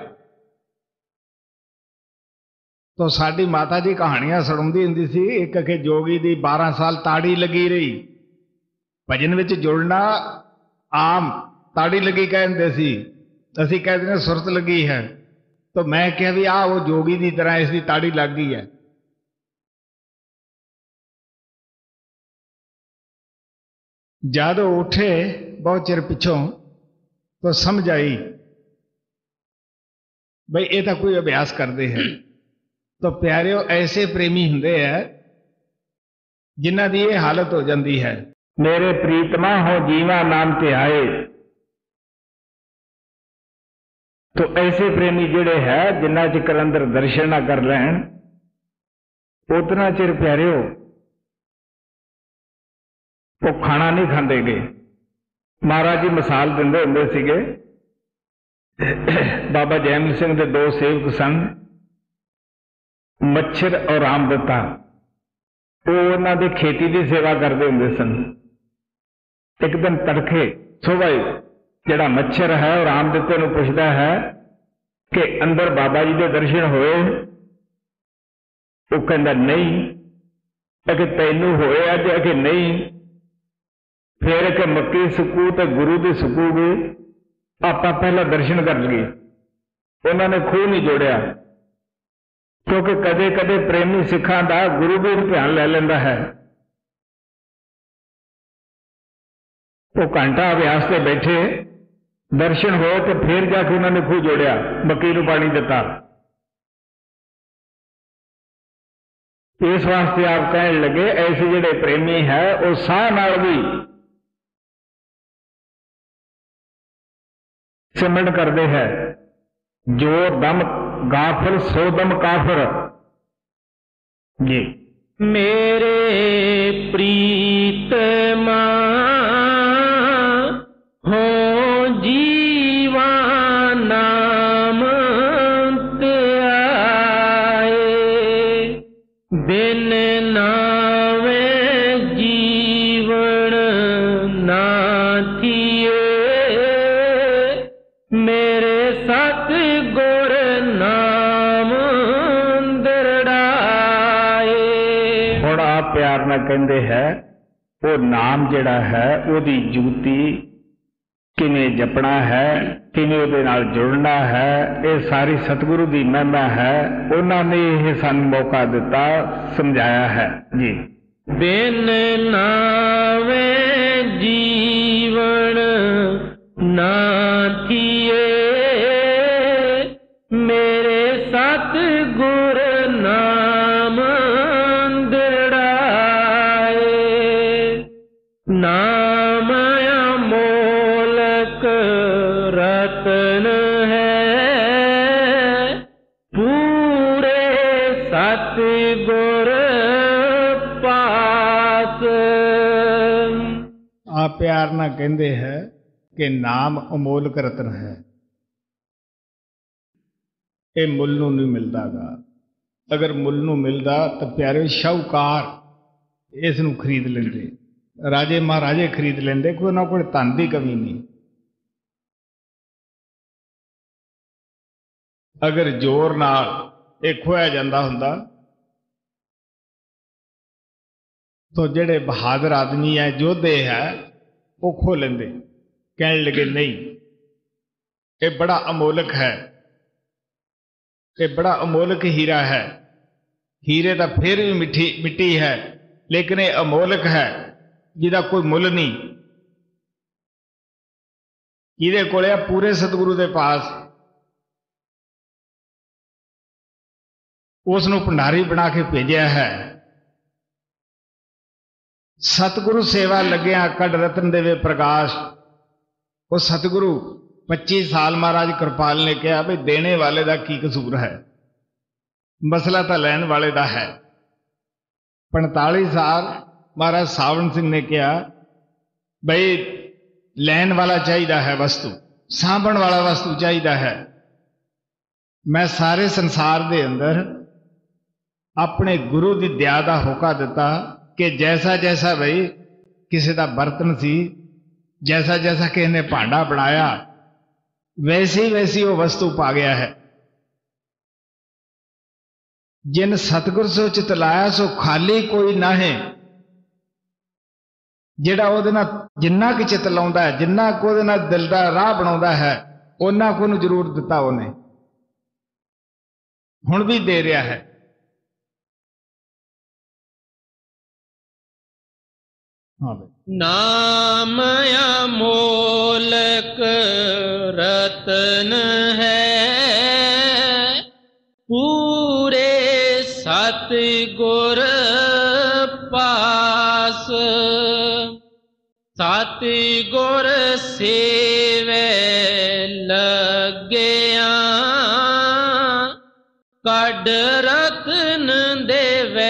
तो साडी माता जी कहानियां सुणाउंदी हुंदी सी, एक के जोगी दी बारह साल ताड़ी लगी रही। भजन विच जुड़ना आम ताड़ी लगी कहते सी, असीं कहते हैं सुरत लगी है। तो मैं कहा भी आ वो जोगी की तरह इसकी ताड़ी लग गई है। जद उठे बहुत चिर पिछों तो समझ आई भाई ये तो कोई अभ्यास करते हैं। तो प्यारियों ऐसे प्रेमी हुंदे है जिन्हां दी ये हालत हो जाती है, मेरे प्रीतमा हो जीवा नाम ते आए। तो ऐसे प्रेमी जिहड़े है जिन्ना चिर अंदर दर्शन ना कर लैन उतना चिर प्यारियों वो खाना नहीं खाते गए। महाराज जी मिसाल दिंदे हुंदे सीगे, बाबा जैमल सिंह दे दो सेवक सन, मच्छर और रामदत्ता। वो उन्हां दी खेती की सेवा करते हुंदे सन। एक दिन तड़के सुबह जिहड़ा मच्छर है और रामदत्ते नूं पुछदा है कि अंदर बाबा जी के दर्शन होए। वो कहता नहीं, कि तैनू होया जे कि नहीं। फिर कि मक्की सुकू तो गुरु की सुकूगे, आप पहला दर्शन कर लगे। उन्होंने खूह नहीं जोड़िया, क्योंकि कदे कदे प्रेमी सिखा का गुरु भी ध्यान ले लेंदा है। वो घंटा अभ्यास से बैठे, दर्शन हो तो फिर जाके उन्होंने खूह जोड़िया, मक्की नूं पानी दिता। इस वास्ते आप कहने लगे ऐसे जिहड़े प्रेमी है वो साह नाल भी सिमरन करते हैं। जो दम गाफिल सो दम काफिर जी। मेरे प्रीतमा हो जीवा नाम त्याए, दिन नावे जीवन ना थिए, मेरे सत गुर नाम दरड़ाए। हुण आप प्यार नाल कहंदे है वो नाम जिहड़ा है ओदी जूती किवें जपना है, किवें उहदे नाल जुड़ना है, ये सारी सतगुरु की महिमा है। उन्होंने ये सानूं मौका दिता, समझाया है जी। दिन नावे जीवन ना थिए, मेरे सत गुर नाम दरड़ाए। नाम अमोलक रतन है, पूरे सत गुर पास। आप प्यार ना कहते हैं कि नाम अमोलक रतन है, ये मुल नूं नहीं मिलदा गा। अगर मुल नूं मिलदा तो प्यारे शाहूकार इस नूं खरीद लेंदे, राजे महाराजे खरीद लेंदे, कोई ना कोई धन की कमी नहीं। अगर जोर नाल ਇਹ खोया जाता हुंदा तो जेड़े बहादुर आदमी है, योधे है, वो खो लेंदे। कहने लगे नहीं, ये बड़ा अमोलक है, ये बड़ा अमोलक हीरा है। हीरे तो फिर भी मिठी मिट्टी है, लेकिन ये अमोलक है जिहदा कोई मुल नहीं। किहदे कोले आ? पूरे सतगुरु दे पास। उसनूं भंडारी बना के भेजिया है। सतगुरु सेवा लग्या कड़ रतन देवे प्रकाश। वो सतगुरु पच्चीस साल महाराज कृपाल ने कहा भी देने वाले का की कसूर है, मसला तो लैन वाले का है। पैंतालीस साल महाराज सावण सिंह ने कहा भाई लैन वाला चाहिए है वस्तु, सांभण वाला वस्तु चाहिए है। मैं सारे संसार के अंदर अपने गुरु की दया का होका दिता कि जैसा जैसा भाई किसी का बर्तन सी, जैसा जैसा किसी ने भांडा बनाया, वैसी वैसी वो वस्तु पा गया है। जिन सतगुर सो चित लाया सो खाली कोई ना है। जिहड़ा उहदे नाल जिन्ना कि चित लाउंदा है, जिन्ना को उहदे नाल दिल दा राह बनाउंदा है, उन्ना को नूं जरूर दिता उहने, हुण भी दे रहा है। हाँ भाई। नाम अमोलक रतन है, पूरे सतगुर पास। सतगुर सेवे लग्या, कड़ रतन देवे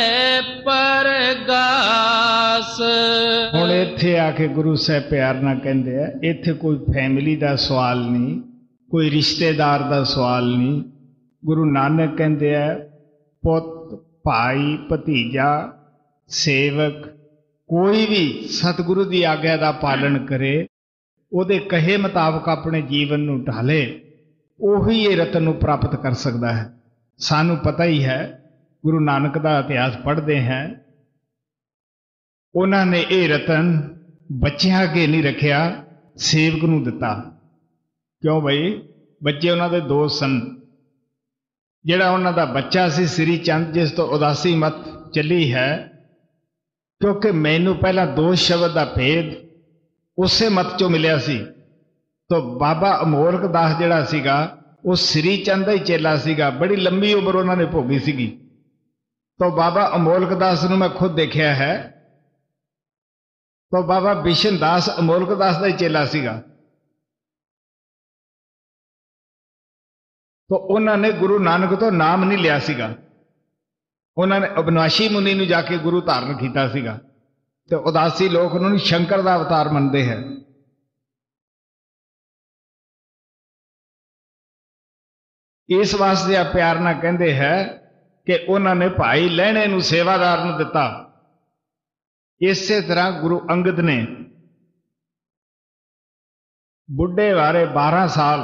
परगास। हुण इत्थे आके गुरु साहब प्यार ना कहंदे आ, इत्थे कोई फैमिली का सवाल नहीं, कोई रिश्तेदार का सवाल नहीं। गुरु नानक कहंदे आ पुत भाई भतीजा सेवक कोई भी सतगुरु की आग्ञा का पालन करे, उहदे कहे मुताबक अपने जीवन नूं ढाले, उही ये रतन नूं प्राप्त कर सकता है। सानू पता ही है गुरु नानक का इतिहास पढ़ते हैं, उन्होंने ये रतन बच्चियां अगे नहीं रखिया, सेवक नूं दिता। क्यों भाई? बच्चे उन्होंने दो सन। जिहड़ा उन्हों का बच्चा सी श्री चंद, जिस तो उदासी मत चली है, क्योंकि मैनू पहला दो शब्द का भेद उस मत चो मिलिया सी। तो बाबा अमोलक दास जिहड़ा सीगा वो श्री चंद का ही चेला सीगा, बड़ी लंबी उम्र उन्होंने भोगी सीगी। तो बाबा अमोलक दास नूं मैं खुद देखिया है, तो बाबा बिशन दास अमोलक दास का ही चेला सीगा। तो उन्होंने गुरु नानक तो नाम नहीं लिया सीगा, उन्होंने अविनाशी मुनि नूं जाके गुरु धारण किया सीगा। तो उदासी लोग उन्होंने शंकर का अवतार मनते हैं। इस वास्ते आप प्यार ना कहते हैं कि उन्होंने भाई लहणे नूं सेवादार नूं दिता। इसे तरह गुरु अंगद ने बुढ़े बारे बारह साल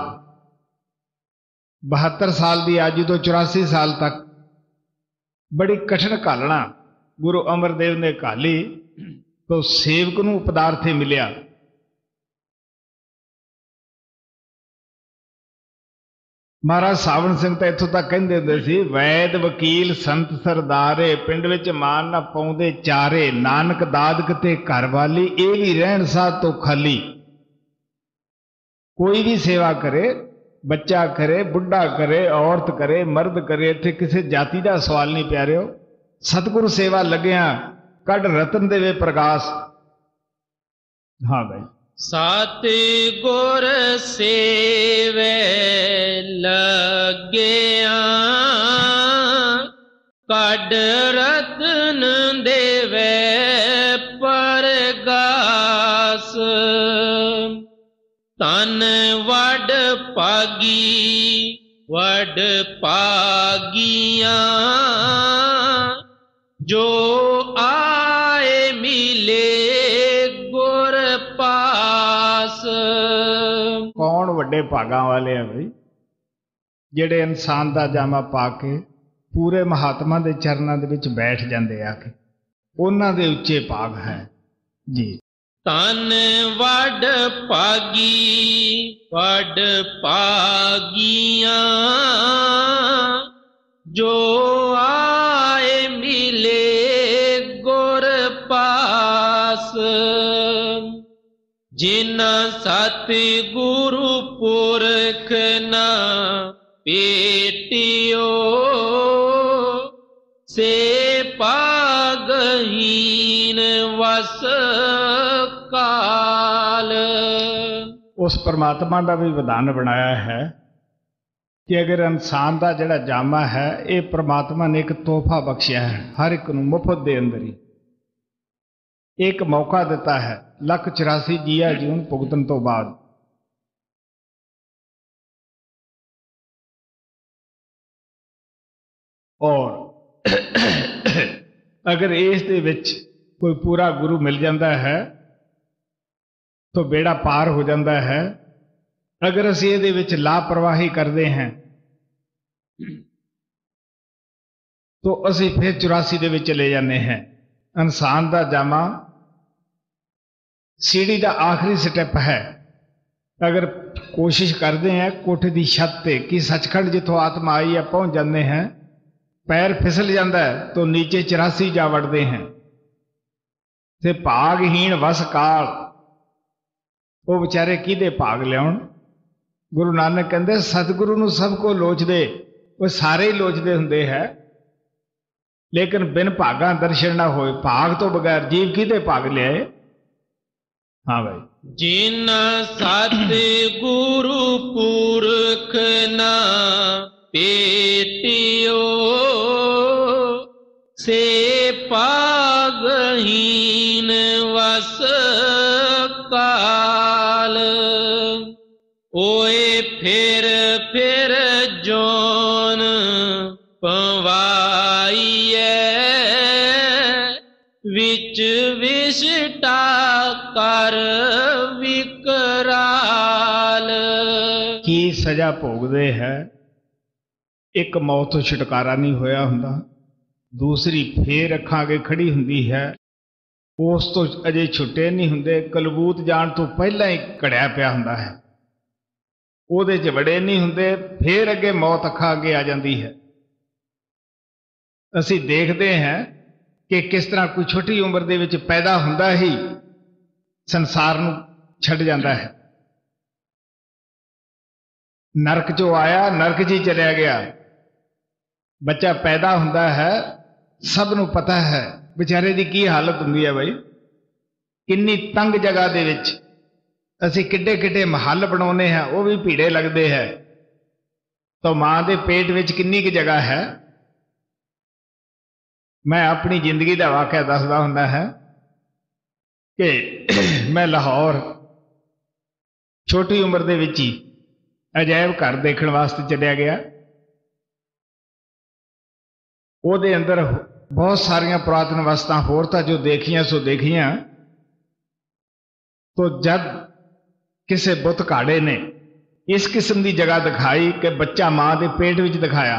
बहत्तर साल की आयु तो चौरासी साल तक बड़ी कठिन घालना गुरु अमरदेव ने घाली। तो सेवक नूं पदार्थ मिलिया। महाराज सावन सिंह तो इत्थों तक कहते होंदे सी, वैद वकील संत सरदारे पिंड विच मान ना पाउंदे चारे, नानक दादक ते घर वाली ये भी रहन साथ तो खाली। कोई भी सेवा करे, बच्चा करे, बुढ़ा करे, औरत करे, मर्द करे, इत्थे किसी जाति का सवाल नहीं प्यारिओ। सतगुरु सेवा लग्या कड़ रतन देवे प्रकाश। हाँ भाई। सतगुर सेवे लग्या कड़ रतन देवे प्रकाश। तन वड पागी वड पागिया जो आए मिले गुर पास। कौन वड्डे भागा वाले हैं भाई? जेड़े इंसान का जामा पा के पूरे महात्मा के चरणों के विच बैठ जाते आके, उन्हां दे उच्चे भाग है जी। तन वड पागी वड पागिया जो आए मिले गुर पास। जिना सतगुरु पुरख ना पेटियो से पागहीन वस काल। उस परमात्मा का भी विधान बनाया है कि अगर इंसान का जिहड़ा जामा है ये परमात्मा ने एक तोहफा बख्शिया है हर एक नूं मुफ्त दे अंदर ही। एक मौका दिता है लख चौरासी जिया जीवन भुगतन तो बाद। और अगर इस दे विच कोई पूरा गुरु मिल जाता है तो बेड़ा पार हो जाता है। अगर असीं इहदे विच लापरवाही करते हैं तो असीं फिर चौरासी दे विच चले जाते हैं। इंसान का जामा सीढ़ी का आखिरी स्टैप है। अगर कोशिश करते हैं कोठे की छत ते कि सचखंड जिथों आत्मा आई है पहुंच जाते हैं, पैर फिसल जाता है तो नीचे चौरासी जा वड़ते हैं। ते भागहीन वस काल, वो बेचारे किहदे भाग लियाउण। गुरु नानक कहते सतगुरु नूं सब को लोचदे, वो सारे ही लोचदे हुंदे है, लेकिन बिन भागा दर्शन ना होए। भाग तो बगैर जीव किहदे भाग लियाए। हाँ भाई। जिन सतगुरु पुरख ना पेटियो से पागहीन वस काल। ओए फिर फिर जोन पवाइए विच विषटा कर विकराल। की सजा भोगदे है, एक मौत तो छुटकारा नहीं होया हुंदा। दूसरी फेर अखां अगे खड़ी हुंदी है। उस तो अजे छुट्टे नहीं हुंदे, कलबूत जाण तो पहला ही घड़िया पिया हुंदा है, ਉਹਦੇ ਚ ਵੜੇ नहीं हुंदे, फिर अगे मौत अखां अगे आ जाती है। ਅਸੀਂ देखते हैं कि किस तरह कोई छोटी उम्र ਦੇ ਵਿੱਚ पैदा ਹੁੰਦਾ ही संसार ਨੂੰ ਛੱਡ ਜਾਂਦਾ है। नरक चो आया, नरक च ही चलिया गया। बच्चा पैदा ਹੁੰਦਾ है, सब ਨੂੰ पता है बेचारे ਦੀ ਕੀ हालत ਹੁੰਦੀ है। बई किन्नी तंग जगह ਦੇ ਵਿੱਚ ਅਸੀਂ किड्डे किड्डे महल बनाने हैं, वो भी भीड़े लगते हैं। तो मां के पेट में किन्नी की जगह है। मैं अपनी जिंदगी का वाकया दसदा हुंदा है कि मैं लाहौर छोटी उम्र दे विच ही अजायब घर देखने वास्ते चलिया गया। ਉਹਦੇ अंदर बहुत सारिया पुरातन वस्तां होर तां जो देखियां सो देखियां। तो जब किसी बुत घाड़े ने इस किस्म की जगह दिखाई कि बच्चा मां के पेट विच दिखाया,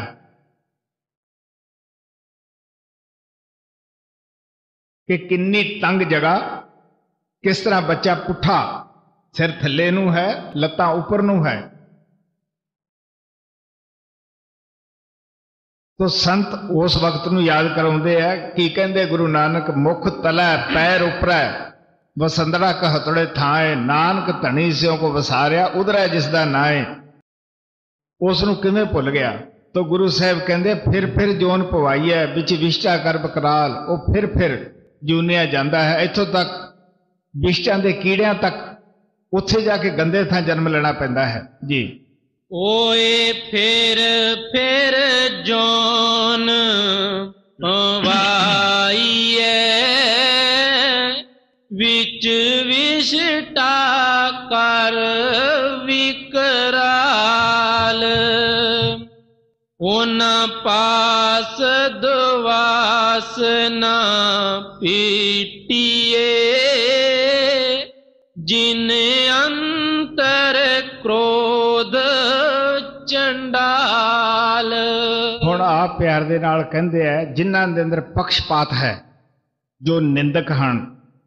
कि किन्नी तंग जगह, किस तरह बच्चा पुठा, सिर थल्ले नूं है, लत्तां उपर नूं है। तो संत उस वक्त नूं याद कराउंदे है कि कहंदे गुरु नानक मुख तलै पैर उपरै वसंदड़ा कहतड़े थाए, नानक धनी सियों को वसारिया उधर है जिसदा नाए। उसनूं किवें भुल गया। तो गुरु साहब कहंदे फिर फिर जोन पवाई है, बिच विष्टा कर बकराल, वो फिर फिर जूनिया जाता है। इत्थों तक विष्टां दे कीड़ियां तक उत्थे जाके गंदे थां जन्म लेना पैंदा है जी। ओए फिर फिर जोन पवाई विच विष्टा कर विकराल, उन पास दुआस न पीटिए, जिन अंतर क्रोध चंडाल। हुण आप प्यार दे नाल कहंदे है जिन्हां दे अंदर पक्षपात है, जो निंदक हन,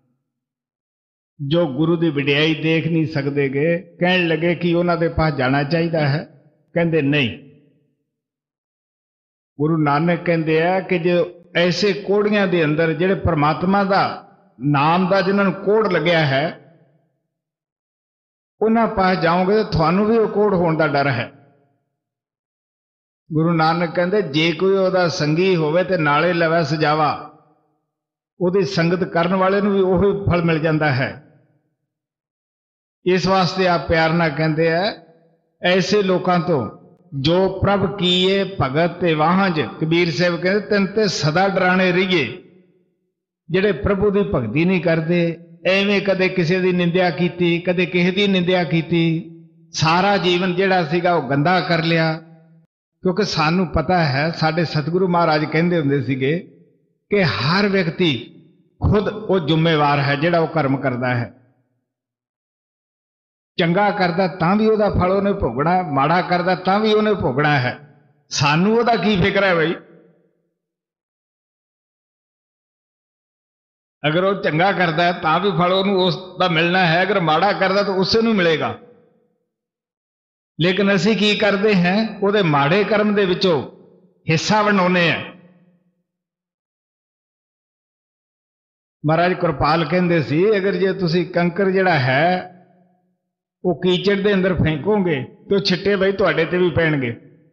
जो गुरु की वडियाई देख नहीं सकते गए, कहन लगे कि उन्होंने पास जाना चाहिए है। कहते नहीं। गुरु नानक कहते हैं कि जो ऐसे कोड़ियां दे अंदर जेड़े परमात्मा का नाम का जिन्होंने कोड़ लग्या है, उन्होंने पास जाओगे तो थानू भी वो कोड़ होने का डर है। गुरु नानक कहते जे कोई ओदा संगी होवे ते नाले लवे सजावा, ओदी संगत करन वाले नूं भी ओही फल मिल जाता है। इस वास्ते आप प्यार ना कहते हैं ऐसे लोगों तो जो प्रभ कीए भगत ते वाहंज। कबीर साहब कहते तेन ते सदा डराने रहिए, जेड़े प्रभु की भगती नहीं करते, एवें कदे किसी की निंदिया की, कदे किसी की निंदिया की, सारा जीवन जेड़ा सीगा वो गंदा कर लिया। क्योंकि सानू पता है साडे सतगुरु महाराज कहते हुंदे सीगे कि हर व्यक्ति खुद वो जिम्मेवार है जेड़ा वो कर्म करता है। चंगा करता तां भी उहदा फल उहने भोगना, माड़ा करता तां भी उहने भोगना है। सानू उहदा की फिक्र है बई? अगर वो चंगा करता है तां भी फल उहनूं उसदा मिलना है, अगर माड़ा करता तो उसे नूं मिलेगा। लेकिन असीं की करते हैं, उहदे माड़े कर्म दे विचों हिस्सा वंडाउने हैं। महाराज कृपाल कहंदे सी अगर जे तुसीं कंकर जिहड़ा है वो कीचड़ दे अंदर फेंकोगे तो छिट्टे बई तुहाडे ते भी पैणगे।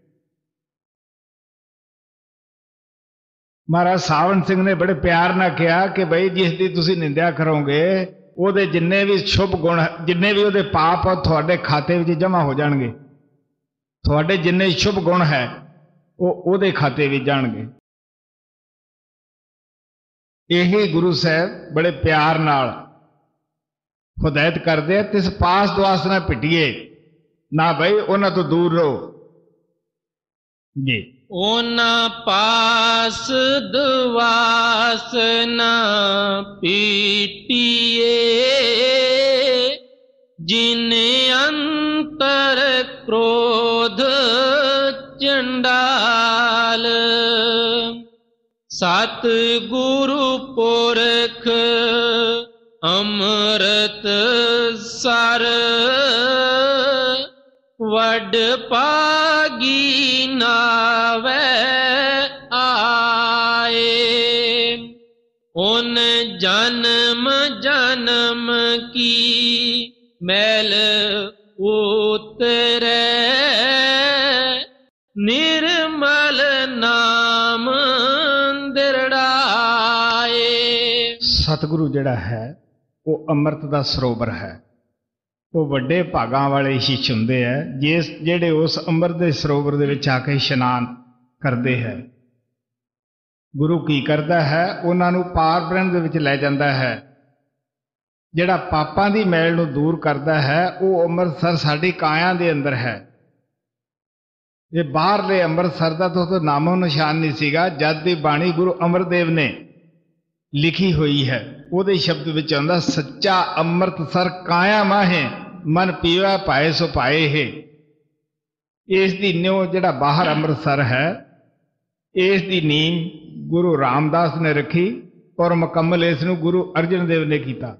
महाराज सावन सिंह ने बड़े प्यार नाल कहा कि बई जिसदी तुसीं निंदा करोगे ਉਹਦੇ जिन्ने भी शुभ गुण, जिन्ने भी ਉਹਦੇ पाप ਤੁਹਾਡੇ खाते ਵਿੱਚ जमा हो जाएंगे। ਤੁਹਾਡੇ जिन्ने शुभ गुण है वो ਉਹਦੇ खाते ਵਿੱਚ जाणगे। यही गुरु साहब बड़े प्यार नाल हिदायत करते तिस पास दुआस ना पिटिए ना भाई उन्हां तो दूर रहो जी। ओना पास दुआस ना पीटिए, जिन अंतर क्रोध चंडाल। सा ਸਤ ਗੁਰੂ ਪੁਰਖ ਅੰਮ੍ਰਿਤ ਸਰ, ਵੱਡ ਭਾਗੀ ਨਾਵੇ ਆਏ। ਓਨ ਜਨਮ ਜਨਮ ਕੀ ਮੈਲ ਉਤਰੈ, ਨਿਰਮਲ ਨਾਮ ਦਿਰੜਾਏ। ਸਤਿਗੁਰੂ ਜਿਹੜਾ ਹੈ ਉਹ ਅੰਮ੍ਰਿਤ ਦਾ ਸਰੋਵਰ ਹੈ। ਉਹ ਵੱਡੇ ਭਾਗਾਂ ਵਾਲੇ ਸ਼ਿਸ਼ ਹੁੰਦੇ ਹੈ ਜਿਸ ਜਿਹੜੇ ਉਸ ਅੰਮ੍ਰਿਤ ਦੇ ਸਰੋਵਰ ਦੇ ਵਿੱਚ ਆ ਕੇ ਇਸ਼ਨਾਨ ਕਰਦੇ ਹੈ। ਗੁਰੂ ਕੀ ਕਰਦਾ ਹੈ? ਉਹਨਾਂ ਨੂੰ ਪਾਰ ਬ੍ਰਹਮ ਦੇ ਵਿੱਚ ਲੈ ਜਾਂਦਾ ਹੈ। ਜਿਹੜਾ ਪਾਪਾਂ ਦੀ ਮੈਲ ਨੂੰ ਦੂਰ ਕਰਦਾ ਹੈ ਉਹ ਅੰਮ੍ਰਿਤਸਰ ਸਾਡੀ ਕਾਇਆ ਦੇ ਅੰਦਰ ਹੈ। ਇਹ ਬਾਹਰਲੇ ਅੰਮ੍ਰਿਤਸਰ ਦਾ ਤਾਂ ਉਹ ਨਾਮੋ ਨਿਸ਼ਾਨ ਨਹੀਂ ਸੀਗਾ। ਜਦ ਦੀ ਬਾਣੀ ਗੁਰੂ ਅਮਰਦੇਵ ਨੇ ਲਿਖੀ ਹੋਈ ਹੈ ਉਹਦੇ ਸ਼ਬਦ ਵਿੱਚ ਆਉਂਦਾ, ਸੱਚਾ ਅੰਮ੍ਰਿਤਸਰ ਕਾਇਆ ਮਾਹੇ, ਮਨ ਪੀਵਾ ਪਾਏ ਸੋ ਪਾਏ ਹੈ। ਇਸ ਦੀ ਨਿਉ ਜਿਹੜਾ ਬਾਹਰ ਅੰਮ੍ਰਿਤਸਰ ਹੈ, ਇਸ ਦੀ ਨੀਂਹ ਗੁਰੂ ਰਾਮਦਾਸ ਨੇ ਰੱਖੀ ਔਰ ਮੁਕੰਮਲ ਇਸ ਨੂੰ ਗੁਰੂ ਅਰਜਨ ਦੇਵ ਨੇ ਕੀਤਾ।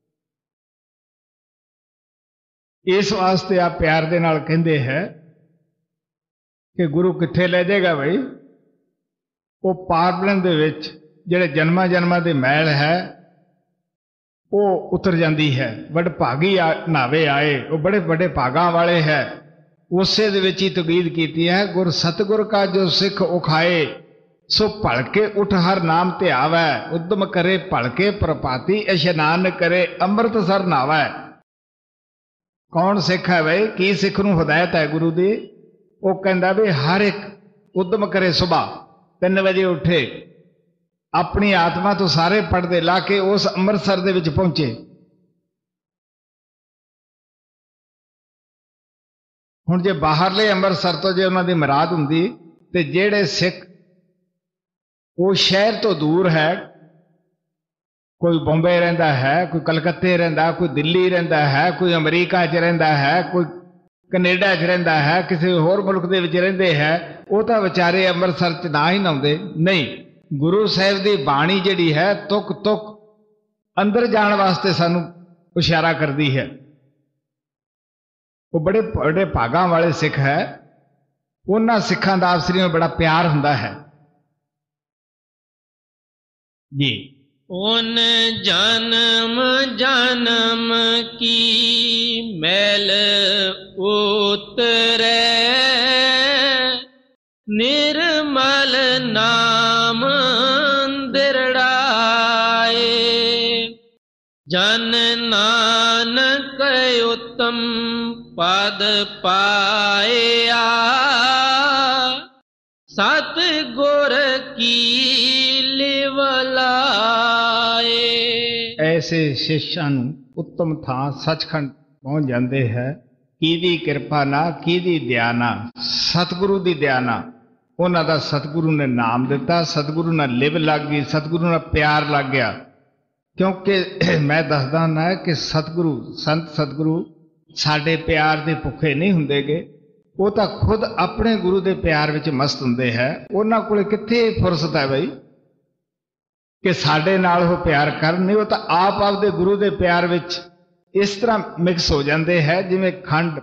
ਇਸ ਵਾਸਤੇ ਆ ਪਿਆਰ ਦੇ ਨਾਲ ਕਹਿੰਦੇ ਹੈ ਕਿ ਗੁਰੂ ਕਿੱਥੇ ਲੈ ਜਾਏਗਾ ਬਈ? ਉਹ ਪਾਰਬ੍ਰਹਮ ਦੇ ਵਿੱਚ ਜਿਹੜੇ ਜਨਮਾਂ ਜਨਮਾਂ ਦੇ ਮੈਲ ਹੈ ਉਹ ਉਤਰ ਜਾਂਦੀ ਹੈ। ਵੱਡ ਭਾਗੀ ਨਾਵੇ ਆਏ, ਉਹ ਬੜੇ ਵੱਡੇ ਭਾਗਾਂ ਵਾਲੇ ਹੈ। ਉਸੇ ਦੇ ਵਿੱਚ ਹੀ ਤਕੀਦ ਕੀਤੀ ਹੈ, ਗੁਰ ਸਤਿਗੁਰ ਕਾ ਜੋ ਸਿੱਖ ਉਖਾਏ, ਸੋ ਭਲਕੇ ਉਠ ਹਰ ਨਾਮ ਧਿਆਵੈ, ਉਦਮ ਕਰੇ ਭਲਕੇ ਪ੍ਰਪਾਤੀ, ਇਸ਼ਨਾਨ ਕਰੇ ਅੰਮ੍ਰਿਤਸਰ ਨਾਵੈ। ਕੌਣ ਸਿੱਖ ਹੈ ਬਈ? ਕੀ ਸਿੱਖ ਨੂੰ ਹਦਾਇਤ ਹੈ ਗੁਰੂ ਦੀ? ਉਹ ਕਹਿੰਦਾ ਵੀ ਹਰ ਇੱਕ ਉਦਮ ਕਰੇ, ਸੁਬਾਹ ਤਿੰਨ ਵਜੇ ਉੱਠੇ, ਆਪਣੀ ਆਤਮਾ ਤੋਂ ਸਾਰੇ ਪਰਦੇ ਲਾ ਕੇ ਉਸ ਅੰਮ੍ਰਿਤਸਰ ਦੇ ਵਿੱਚ ਪਹੁੰਚੇ। ਹੁਣ ਜੇ ਬਾਹਰਲੇ ਅੰਮ੍ਰਿਤਸਰ ਤੋਂ ਜੇ ਉਹਨਾਂ ਦੀ ਮੁਰਾਦ ਹੁੰਦੀ ਤੇ ਜਿਹੜੇ ਸਿੱਖ ਉਹ ਸ਼ਹਿਰ ਤੋਂ ਦੂਰ ਹੈ, ਕੋਈ ਬੰਬੇ ਰਹਿੰਦਾ ਹੈ, ਕੋਈ ਕਲਕੱਤੇ ਰਹਿੰਦਾ, ਕੋਈ ਦਿੱਲੀ ਰਹਿੰਦਾ ਹੈ, ਕੋਈ ਅਮਰੀਕਾ 'ਚ ਰਹਿੰਦਾ ਹੈ, ਕੋਈ ਕੈਨੇਡਾ 'ਚ ਰਹਿੰਦਾ ਹੈ, ਕਿਸੇ ਹੋਰ ਮੁਲਕ ਦੇ ਵਿੱਚ ਰਹਿੰਦੇ ਹੈ, ਉਹ ਤਾਂ ਵਿਚਾਰੇ ਅੰਮ੍ਰਿਤਸਰ 'ਚ ਨਾ ਹੀ ਨਹਾਉਂਦੇ। ਨਹੀਂ, ਗੁਰੂ ਸਾਹਿਬ ਦੀ ਬਾਣੀ ਜਿਹੜੀ ਹੈ ਤੁਕ ਤੁਕ ਅੰਦਰ ਜਾਣ ਵਾਸਤੇ ਸਾਨੂੰ ਇਸ਼ਾਰਾ ਕਰਦੀ ਹੈ। ਉਹ ਬੜੇ ਬੜੇ ਭਾਗਾਂ ਵਾਲੇ ਸਿੱਖ ਹੈ। ਉਹਨਾਂ ਸਿੱਖਾਂ ਦਾ ਆਪਸਰੀ ਵਿੱਚ ਬੜਾ ਪਿਆਰ ਹੁੰਦਾ ਹੈ ਜੀ। ਓਨ ਜਨਮ ਜਨਮ ਕੀ ਮੈਲ ਉਤਰੈ, ਨਿਰਮਲ ਨਾਮ ਦਿਰੜਾਏ। ਜਨ ਨਾਨਕ ਉਤਮ ਪਦ ਪਾਇਆ, ਸਤ ਗੁਰ ਕੀ ਲਿਵ ਲਾਏ। ਐਸੇ ਸ਼ਿਸ਼ਾਂ ਨੂੰ ਉੱਤਮ ਥਾਂ ਸੱਚਖੰਡ ਪਹੁੰਚ ਜਾਂਦੇ ਹੈ। ਕਿਹਦੀ ਕਿਰਪਾ ਨਾ, ਕਿਹਦੀ ਦਇਆ ਨਾ, ਸਤਿਗੁਰੂ ਦੀ ਦਇਆ ਨਾ। ਉਹਨਾਂ ਦਾ ਸਤਿਗੁਰੂ ਨੇ ਨਾਮ ਦਿੱਤਾ, ਸਤਿਗੁਰੂ ਨਾਲ ਲਿਵ ਲੱਗ ਗਈ, ਸਤਿਗੁਰੂ ਨਾਲ ਪਿਆਰ ਲੱਗ ਗਿਆ। ਕਿਉਂਕਿ ਮੈਂ ਦੱਸਦਾ ਨਾ ਕਿ ਸਤਿਗੁਰੂ ਸੰਤ ਸਤਿਗੁਰੂ ਸਾਡੇ ਪਿਆਰ ਦੇ ਭੁੱਖੇ ਨਹੀਂ ਹੁੰਦੇਗੇ। ਉਹ ਤਾਂ ਖੁਦ ਆਪਣੇ ਗੁਰੂ ਦੇ ਪਿਆਰ ਵਿੱਚ ਮਸਤ ਹੁੰਦੇ ਹੈ। ਉਹਨਾਂ ਕੋਲ ਕਿੱਥੇ ਫੁਰਸਤ ਹੈ ਬਈ ਕਿ ਸਾਡੇ ਨਾਲ ਉਹ ਪਿਆਰ ਕਰਨ। ਨਹੀਂ, ਉਹ ਤਾਂ ਆਪ ਆਪਦੇ ਗੁਰੂ ਦੇ ਪਿਆਰ ਵਿੱਚ ਇਸ ਤਰ੍ਹਾਂ ਮਿਕਸ ਹੋ ਜਾਂਦੇ ਹੈ ਜਿਵੇਂ ਖੰਡ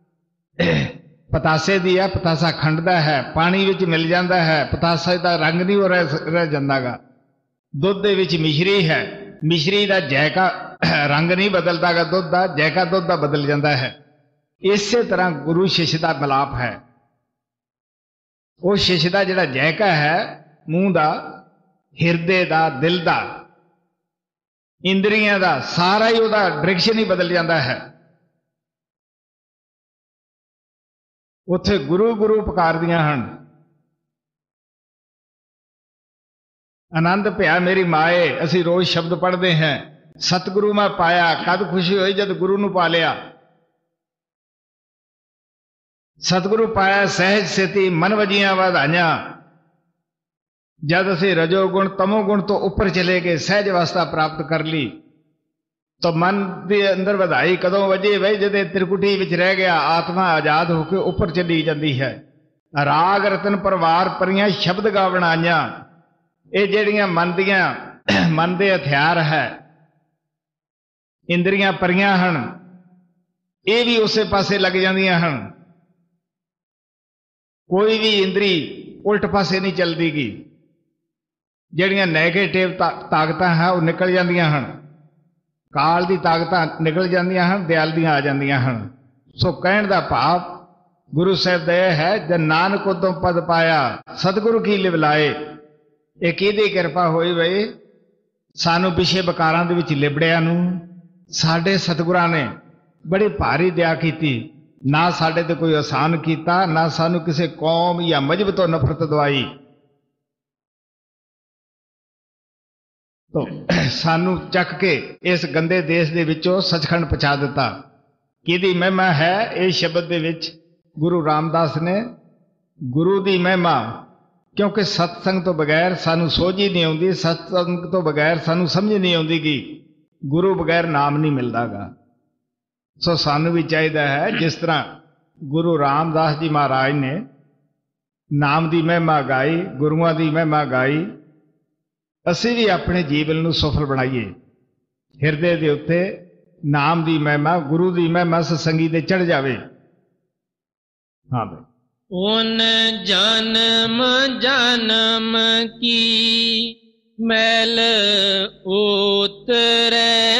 ਪਤਾਸੇ ਦੀ ਹੈ, ਪਤਾਸਾ ਖੰਡ ਦਾ ਹੈ, ਪਾਣੀ ਵਿੱਚ ਮਿਲ ਜਾਂਦਾ ਹੈ, ਪਤਾਸੇ ਦਾ ਰੰਗ ਨਹੀਂ ਹੋ ਰਹਿ ਜਾਂਦਾਗਾ। ਦੁੱਧ ਦੇ ਵਿੱਚ ਮਿਸ਼ਰੀ ਹੈ, ਮਿਸ਼ਰੀ ਦਾ ਜੈਕਾ ਰੰਗ ਨਹੀਂ ਬਦਲਦਾਗਾ, ਦੁੱਧ ਦਾ ਜੈਕਾ ਦੁੱਧ ਦਾ ਬਦਲ ਜਾਂਦਾ ਹੈ। ਇਸੇ ਤਰ੍ਹਾਂ ਗੁਰੂ ਸ਼ਿਸ਼ ਦਾ ਮਿਲਾਪ ਹੈ। ਉਹ ਸ਼ਿਸ਼ ਦਾ ਜਿਹੜਾ ਜੈਕਾ ਹੈ, ਮੂੰਹ ਦਾ, ਹਿਰਦੇ ਦਾ, ਦਿਲ ਦਾ, ਇੰਦਰੀਆਂ ਦਾ, ਸਾਰਾ ਹੀ ਉਹਦਾ ਡਾਇਰੈਕਸ਼ਨ ਹੀ ਬਦਲ ਜਾਂਦਾ ਹੈ। ਉੱਥੇ ਗੁਰੂ ਗੁਰੂ ਪੁਕਾਰਦੀਆਂ ਹਨ। ਆਨੰਦ ਭਿਆ ਮੇਰੀ ਮਾਏ, ਅਸੀਂ ਰੋਜ਼ ਸ਼ਬਦ ਪੜ੍ਹਦੇ ਹਾਂ। ਸਤਿਗੁਰੂ ਮੈਂ ਪਾਇਆ, ਕਦ ਖੁਸ਼ੀ ਹੋਈ ਜਦ ਗੁਰੂ ਨੂੰ ਪਾ ਲਿਆ। ਸਤਿਗੁਰੂ ਪਾਇਆ ਸਹਿਜ ਸੇਤੀ, ਮਨ ਵਜੀਆਂ ਵਧਾਈਆਂ। ਜਦ ਅਸੀਂ ਰਜੋ ਗੁਣ ਤਮੋ ਗੁਣ ਤੋਂ ਉੱਪਰ ਚਲੇ ਗਏ, ਸਹਿਜ ਅਵਸਥਾ ਪ੍ਰਾਪਤ ਕਰ ਲਈ, ਤਾਂ ਮਨ ਦੇ ਅੰਦਰ ਵਧਾਈ ਕਦੋਂ ਵਜੇ ਬਈ ਜਦੇ ਤ੍ਰਿਕੁਟੀ ਵਿੱਚ ਰਹਿ ਗਿਆ। ਆਤਮਾ ਆਜ਼ਾਦ ਹੋ ਕੇ ਉੱਪਰ ਚਲੀ ਜਾਂਦੀ ਹੈ। ਰਾਗ ਰਤਨ ਪਰਵਾਰ ਪਰੀਆਂ ਸ਼ਬਦ ਗਾਵਣ ਆਈਆਂ। ਇਹ ਜਿਹੜੀਆਂ ਮਨ ਦੀਆਂ ਮਨ ਦੇ ਹਥਿਆਰ ਹੈ, ਇੰਦਰੀਆਂ ਪਰੀਆਂ ਹਨ, ਇਹ ਵੀ ਉਸੇ ਪਾਸੇ ਲੱਗ ਜਾਂਦੀਆਂ ਹਨ। ਕੋਈ ਵੀ ਇੰਦਰੀ ਉਲਟ ਪਾਸੇ ਨਹੀਂ ਚੱਲਦੀਗੀ। ਜਿਹੜੀਆਂ ਨੈਗੇਟਿਵ ਤਾਕਤਾਂ ਹੈ ਉਹ ਨਿਕਲ ਜਾਂਦੀਆਂ ਹਨ, ਕਾਲ ਦੀ ਤਾਕਤਾਂ ਨਿਕਲ ਜਾਂਦੀਆਂ ਹਨ, ਦਿਆਲ ਦੀਆਂ ਆ ਜਾਂਦੀਆਂ ਹਨ। ਸੋ ਕਹਿਣ ਦਾ ਭਾਵ ਗੁਰੂ ਸਾਹਿਬ ਦਾ ਇਹ ਹੈ, ਜਨ ਨਾਨਕ ਉਦੋਂ ਪਦ ਪਾਇਆ ਸਤਿਗੁਰੂ ਕੀ ਲਿਵ ਲਾਏ। ਇਹ ਕਿਹਦੀ ਕਿਰਪਾ ਹੋਈ ਬਈ? ਸਾਨੂੰ ਪਿਛੇ ਵਿਕਾਰਾਂ ਦੇ ਵਿੱਚ ਲਿਬੜਿਆਂ ਨੂੰ ਸਾਡੇ ਸਤਿਗੁਰਾਂ ਨੇ ਬੜੀ ਭਾਰੀ ਦਇਆ ਕੀਤੀ। ਨਾ ਸਾਡੇ ਤੇ ਕੋਈ ਆਸਾਨ ਕੀਤਾ, ਨਾ ਸਾਨੂੰ ਕਿਸੇ ਕੌਮ ਜਾਂ ਮਜ਼ਹਬ ਤੋਂ ਨਫ਼ਰਤ ਦਵਾਈ। ਤੋ ਸਾਨੂੰ ਚੱਕ ਕੇ ਇਸ ਗੰਦੇ ਦੇਸ਼ ਦੇ ਵਿੱਚੋਂ ਸੱਚਖੰਡ ਪਹੁੰਚਾ ਦਿੱਤਾ। ਕਿਹਦੀ ਮਹਿਮਾ ਹੈ ਇਹ ਸ਼ਬਦ ਦੇ ਵਿੱਚ? ਗੁਰੂ ਰਾਮਦਾਸ ਨੇ ਗੁਰੂ ਦੀ ਮਹਿਮਾ, ਕਿਉਂਕਿ ਸਤਸੰਗ ਤੋਂ ਬਗੈਰ ਸਾਨੂੰ ਸੋਝੀ ਨਹੀਂ ਆਉਂਦੀ, ਸਤਸੰਗ ਤੋਂ ਬਗੈਰ ਸਾਨੂੰ ਸਮਝ ਨਹੀਂ ਆਉਂਦੀ ਕਿ ਗੁਰੂ ਬਗੈਰ ਨਾਮ ਨਹੀਂ ਮਿਲਦਾਗਾ। ਸੋ ਸਾਨੂੰ ਵੀ ਚਾਹੀਦਾ ਹੈ, ਜਿਸ ਤਰ੍ਹਾਂ ਗੁਰੂ ਰਾਮਦਾਸ ਜੀ ਮਹਾਰਾਜ ਨੇ ਨਾਮ ਦੀ ਮਹਿਮਾ ਗਾਈ, ਗੁਰੂਆਂ ਦੀ ਮਹਿਮਾ ਗਾਈ, ਅਸੀਂ ਵੀ ਆਪਣੇ ਜੀਵਨ ਨੂੰ ਸਫਲ ਬਣਾਈਏ। ਹਿਰਦੇ ਦੇ ਉੱਤੇ ਨਾਮ ਦੀ ਮਹਿਮਾ, ਗੁਰੂ ਦੀ ਮਹਿਮਾ ਸਤਸੰਗੀ ਦੇ ਚੜ ਜਾਵੇ। ਹਾਂ ਬਈ। ਉਨ ਜਨਮ ਜਨਮ ਕੀ ਮੈਲ ਉਤਰੈ,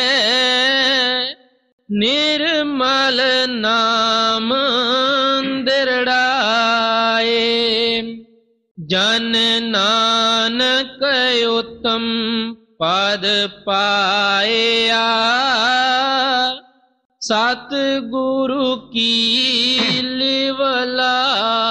ਨਿਰਮਲ ਨਾਮ ਦਿਰੜਾਏ। ਜਨ ਨਾਨਕ ਉਤਮ ਪਦ ਪਾਇਆ, ਸਤ ਗੁਰੂ ਕੀ ਲਿਵ ਲਾਏ।